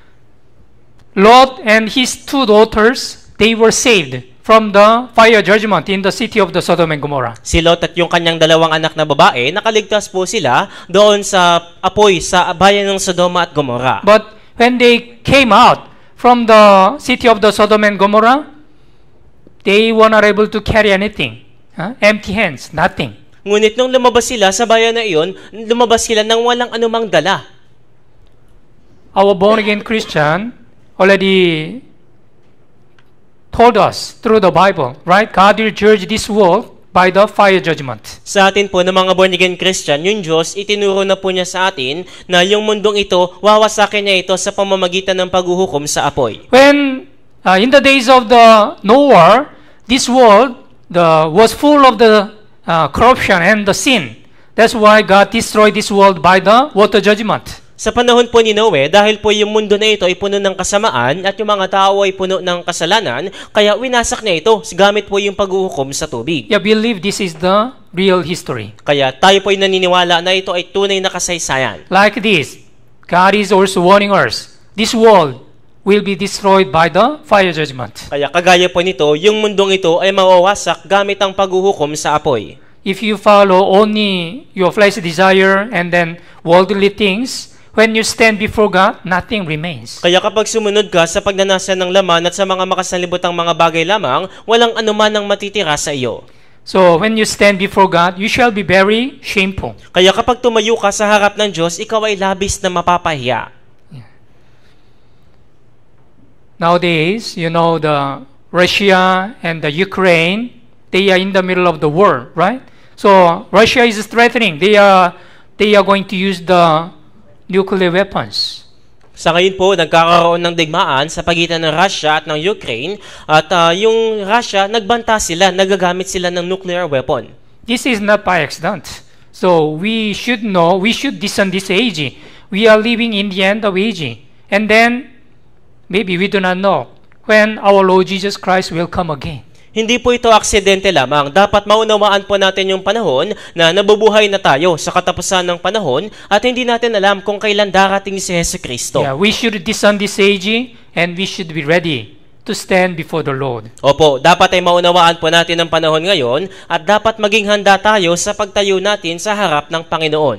Lot and his two daughters, they were saved from the fire judgment in the city of the Sodom and Gomorrah. Si Lot at yung kanyang dalawang anak na babae, nakaligtas po sila doon sa apoy sa bayan ng Sodoma at Gomorrah. But when they came out from the city of the Sodom and Gomorrah, they were not able to carry anything. Huh? Empty hands, nothing. Ngunit nung lumabas sila sa bayan na iyon, lumabas sila nang walang anumang dala. Our born-again Christian already told us through the Bible, right? God will judge this world by the fire judgment. Sa atin po ng mga born-again Christian, yung Diyos, itinuro na po niya sa atin na yung mundong ito, wawasakin niya ito sa pamamagitan ng paghuhukom sa apoy. When, uh, in the days of the Noah, this world the, was full of the uh, corruption and the sin. That's why God destroyed this world by the water judgment. Sa panahon po ni Noe, dahil po yung mundo na ito ay puno ng kasamaan at yung mga tao ay puno ng kasalanan, kaya winasak niya ito gamit po yung paghuhukom sa tubig. Yeah, believe this is the real history. Kaya tayo po ay naniniwala na ito ay tunay na kasaysayan. Like this, God is also warning us. This world will be destroyed by the fire judgment. Kaya kagaya po nito, yung mundong ito ay mawawasak gamit ang paghuhukom sa apoy. If you follow only your fleshly desire and then worldly things, when you stand before God, nothing remains. Kaya kapag sumunod ka sa pagnanasa ng laman at sa mga makasalibutang mga bagay lamang, walang anuman ang matitira sa iyo. So when you stand before God, you shall be very shameful. Kaya kapag tumayo ka sa harap ng Diyos, ikaw ay labis na mapapahiya. Nowadays, you know, the Russia and the Ukraine, they are in the middle of the war, right? So Russia is threatening. They are they are going to use the nuclear weapons. Sa ngayon po, nagkakaroon ng digmaan sa pagitan ng Russia at ng Ukraine at uh, yung Russia, nagbanta sila, nagagamit sila ng nuclear weapon. This is not by accident. So we should know, we should discern this age. We are living in the end of age. And then, maybe we do not know when our Lord Jesus Christ will come again. Hindi po ito aksidente lamang. Dapat maunawaan po natin yung panahon na nabubuhay na tayo sa katapusan ng panahon at hindi natin alam kung kailan darating si Jesucristo. Yeah, we should discern this age and we should be ready to stand before the Lord. Opo, dapat ay maunawaan po natin ang panahon ngayon at dapat maging handa tayo sa pagtayo natin sa harap ng Panginoon.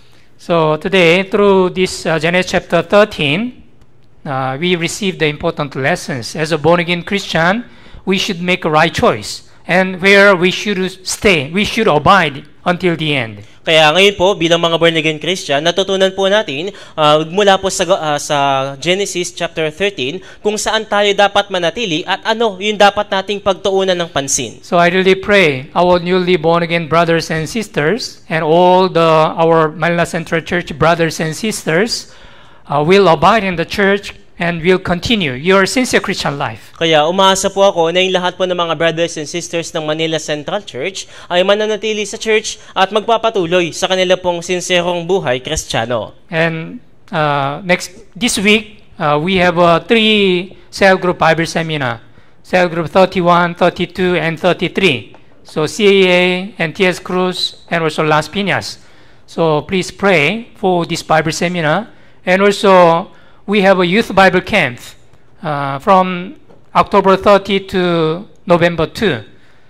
So today, through this uh, Genesis chapter thirteen, Uh, we receive the important lessons. As a born-again Christian, we should make a right choice. And where we should stay, we should abide until the end. Kaya ngayon po, bilang mga born-again Christian, natutunan po natin uh, mula po sa, uh, sa Genesis chapter thirteen kung saan tayo dapat manatili at ano yung dapat nating pagtuunan ng pansin. So I really pray our newly born-again brothers and sisters and all the our Manila Central Church brothers and sisters Uh, will abide in the church and will continue your sincere Christian life. Kaya umaasa po ako na yung lahat po ng mga brothers and sisters ng Manila Central Church ay mananatili sa church at magpapatuloy sa kanila pong sinserong buhay Kristiyano. And uh, next this week uh, we have a three cell group Bible seminar. Cell group thirty-one, thirty-two, and thirty-three. So C A A and T S Cruz and also Las Piñas. So please pray for this Bible seminar. And also, we have a youth Bible camp uh, from October thirtieth to November second.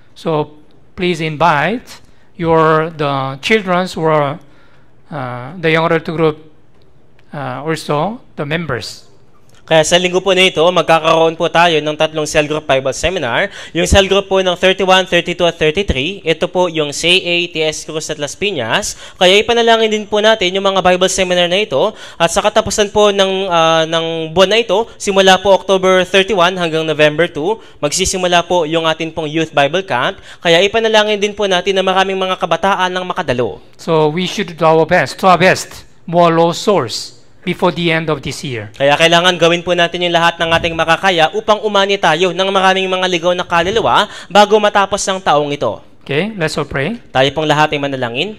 So please invite your the children who are uh, the young adult group, uh, also the members. Kaya sa linggo po na ito, magkakaroon po tayo ng tatlong cell group Bible seminar. Yung cell group po ng thirty-one, thirty-two at thirty-three, ito po yung C A A, T S Cruz at Las Piñas. Kaya ipanalangin din po natin yung mga Bible seminar na ito. At sa katapusan po ng, uh, ng buwan na ito, simula po October thirty-one hanggang November second, magsisimula po yung atin pong Youth Bible Camp. Kaya ipanalangin din po natin na maraming mga kabataan ng makadalo. So we should do our best, to our best, more lost souls before the end of this year. Kaya kailangan gawin po natin yung lahat ng ating makakaya upang umani tayo ng maraming mga ligaw na kaluluwa bago matapos ang taong ito. Okay, let's all pray. Tayo pong lahat ay manalangin.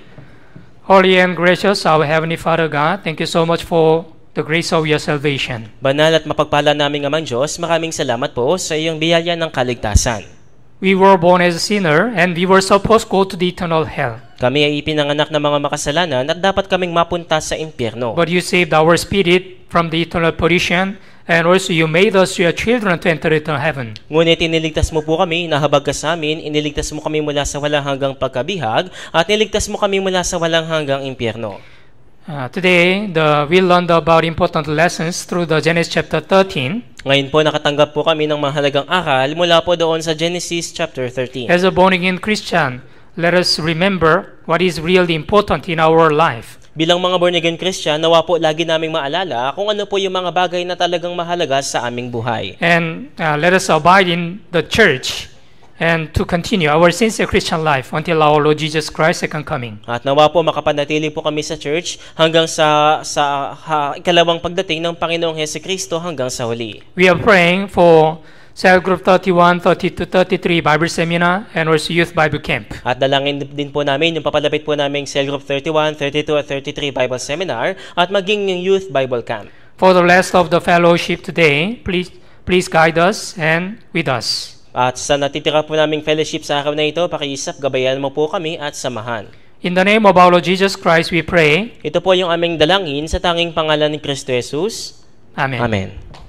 Holy and gracious, our Heavenly Father God, thank you so much for the grace of your salvation. Banal at mapagpala naming Amang Diyos, maraming salamat po sa iyong biyaya ng kaligtasan. We were born as a sinner and we were supposed to go to the eternal hell. Kami ay ipinanganak ng mga makasalanan at dapat kaming mapunta sa impyerno. But you saved our spirit from the eternal perdition, and also you made us your children to enter eternal heaven. Ngunit iniligtas mo po kami, nahabag ka sa amin, iniligtas mo kami mula sa walang hanggang pagkabihag, at niligtas mo kami mula sa walang hanggang impyerno. Uh, today, the, we learned about important lessons through the Genesis chapter thirteen. Ngayon po nakatanggap po kami ng mahalagang aral mula po doon sa Genesis chapter thirteen. As a born-again Christian, let us remember what is really important in our life. Bilang mga born-again Christian, nawa po lagi naming maalala kung ano po yung mga bagay na talagang mahalaga sa aming buhay. And uh, let us abide in the church and to continue our sincere Christian life until our Lord Jesus Christ's second coming. At nawa po makapanatili po kami sa church hanggang sa sa ha, ikalawang pagdating ng Panginoong Hesukristo hanggang sa huli. We are praying for Cell Group thirty-one, thirty-two, thirty-three Bible Seminar and also Youth Bible Camp. At dalangin din po namin yung papalapit po naming Cell Group thirty-one, thirty-two at thirty-three Bible Seminar at maging yung Youth Bible Camp. For the rest of the fellowship today, please please guide us and with us. At sa natitira po naming fellowship sa araw na ito, pakiisap, gabayan mo po kami at samahan. In the name of our Lord Jesus Christ, we pray. Ito po yung aming dalangin sa tanging pangalan ni Kristo Jesus. Amen. Amen.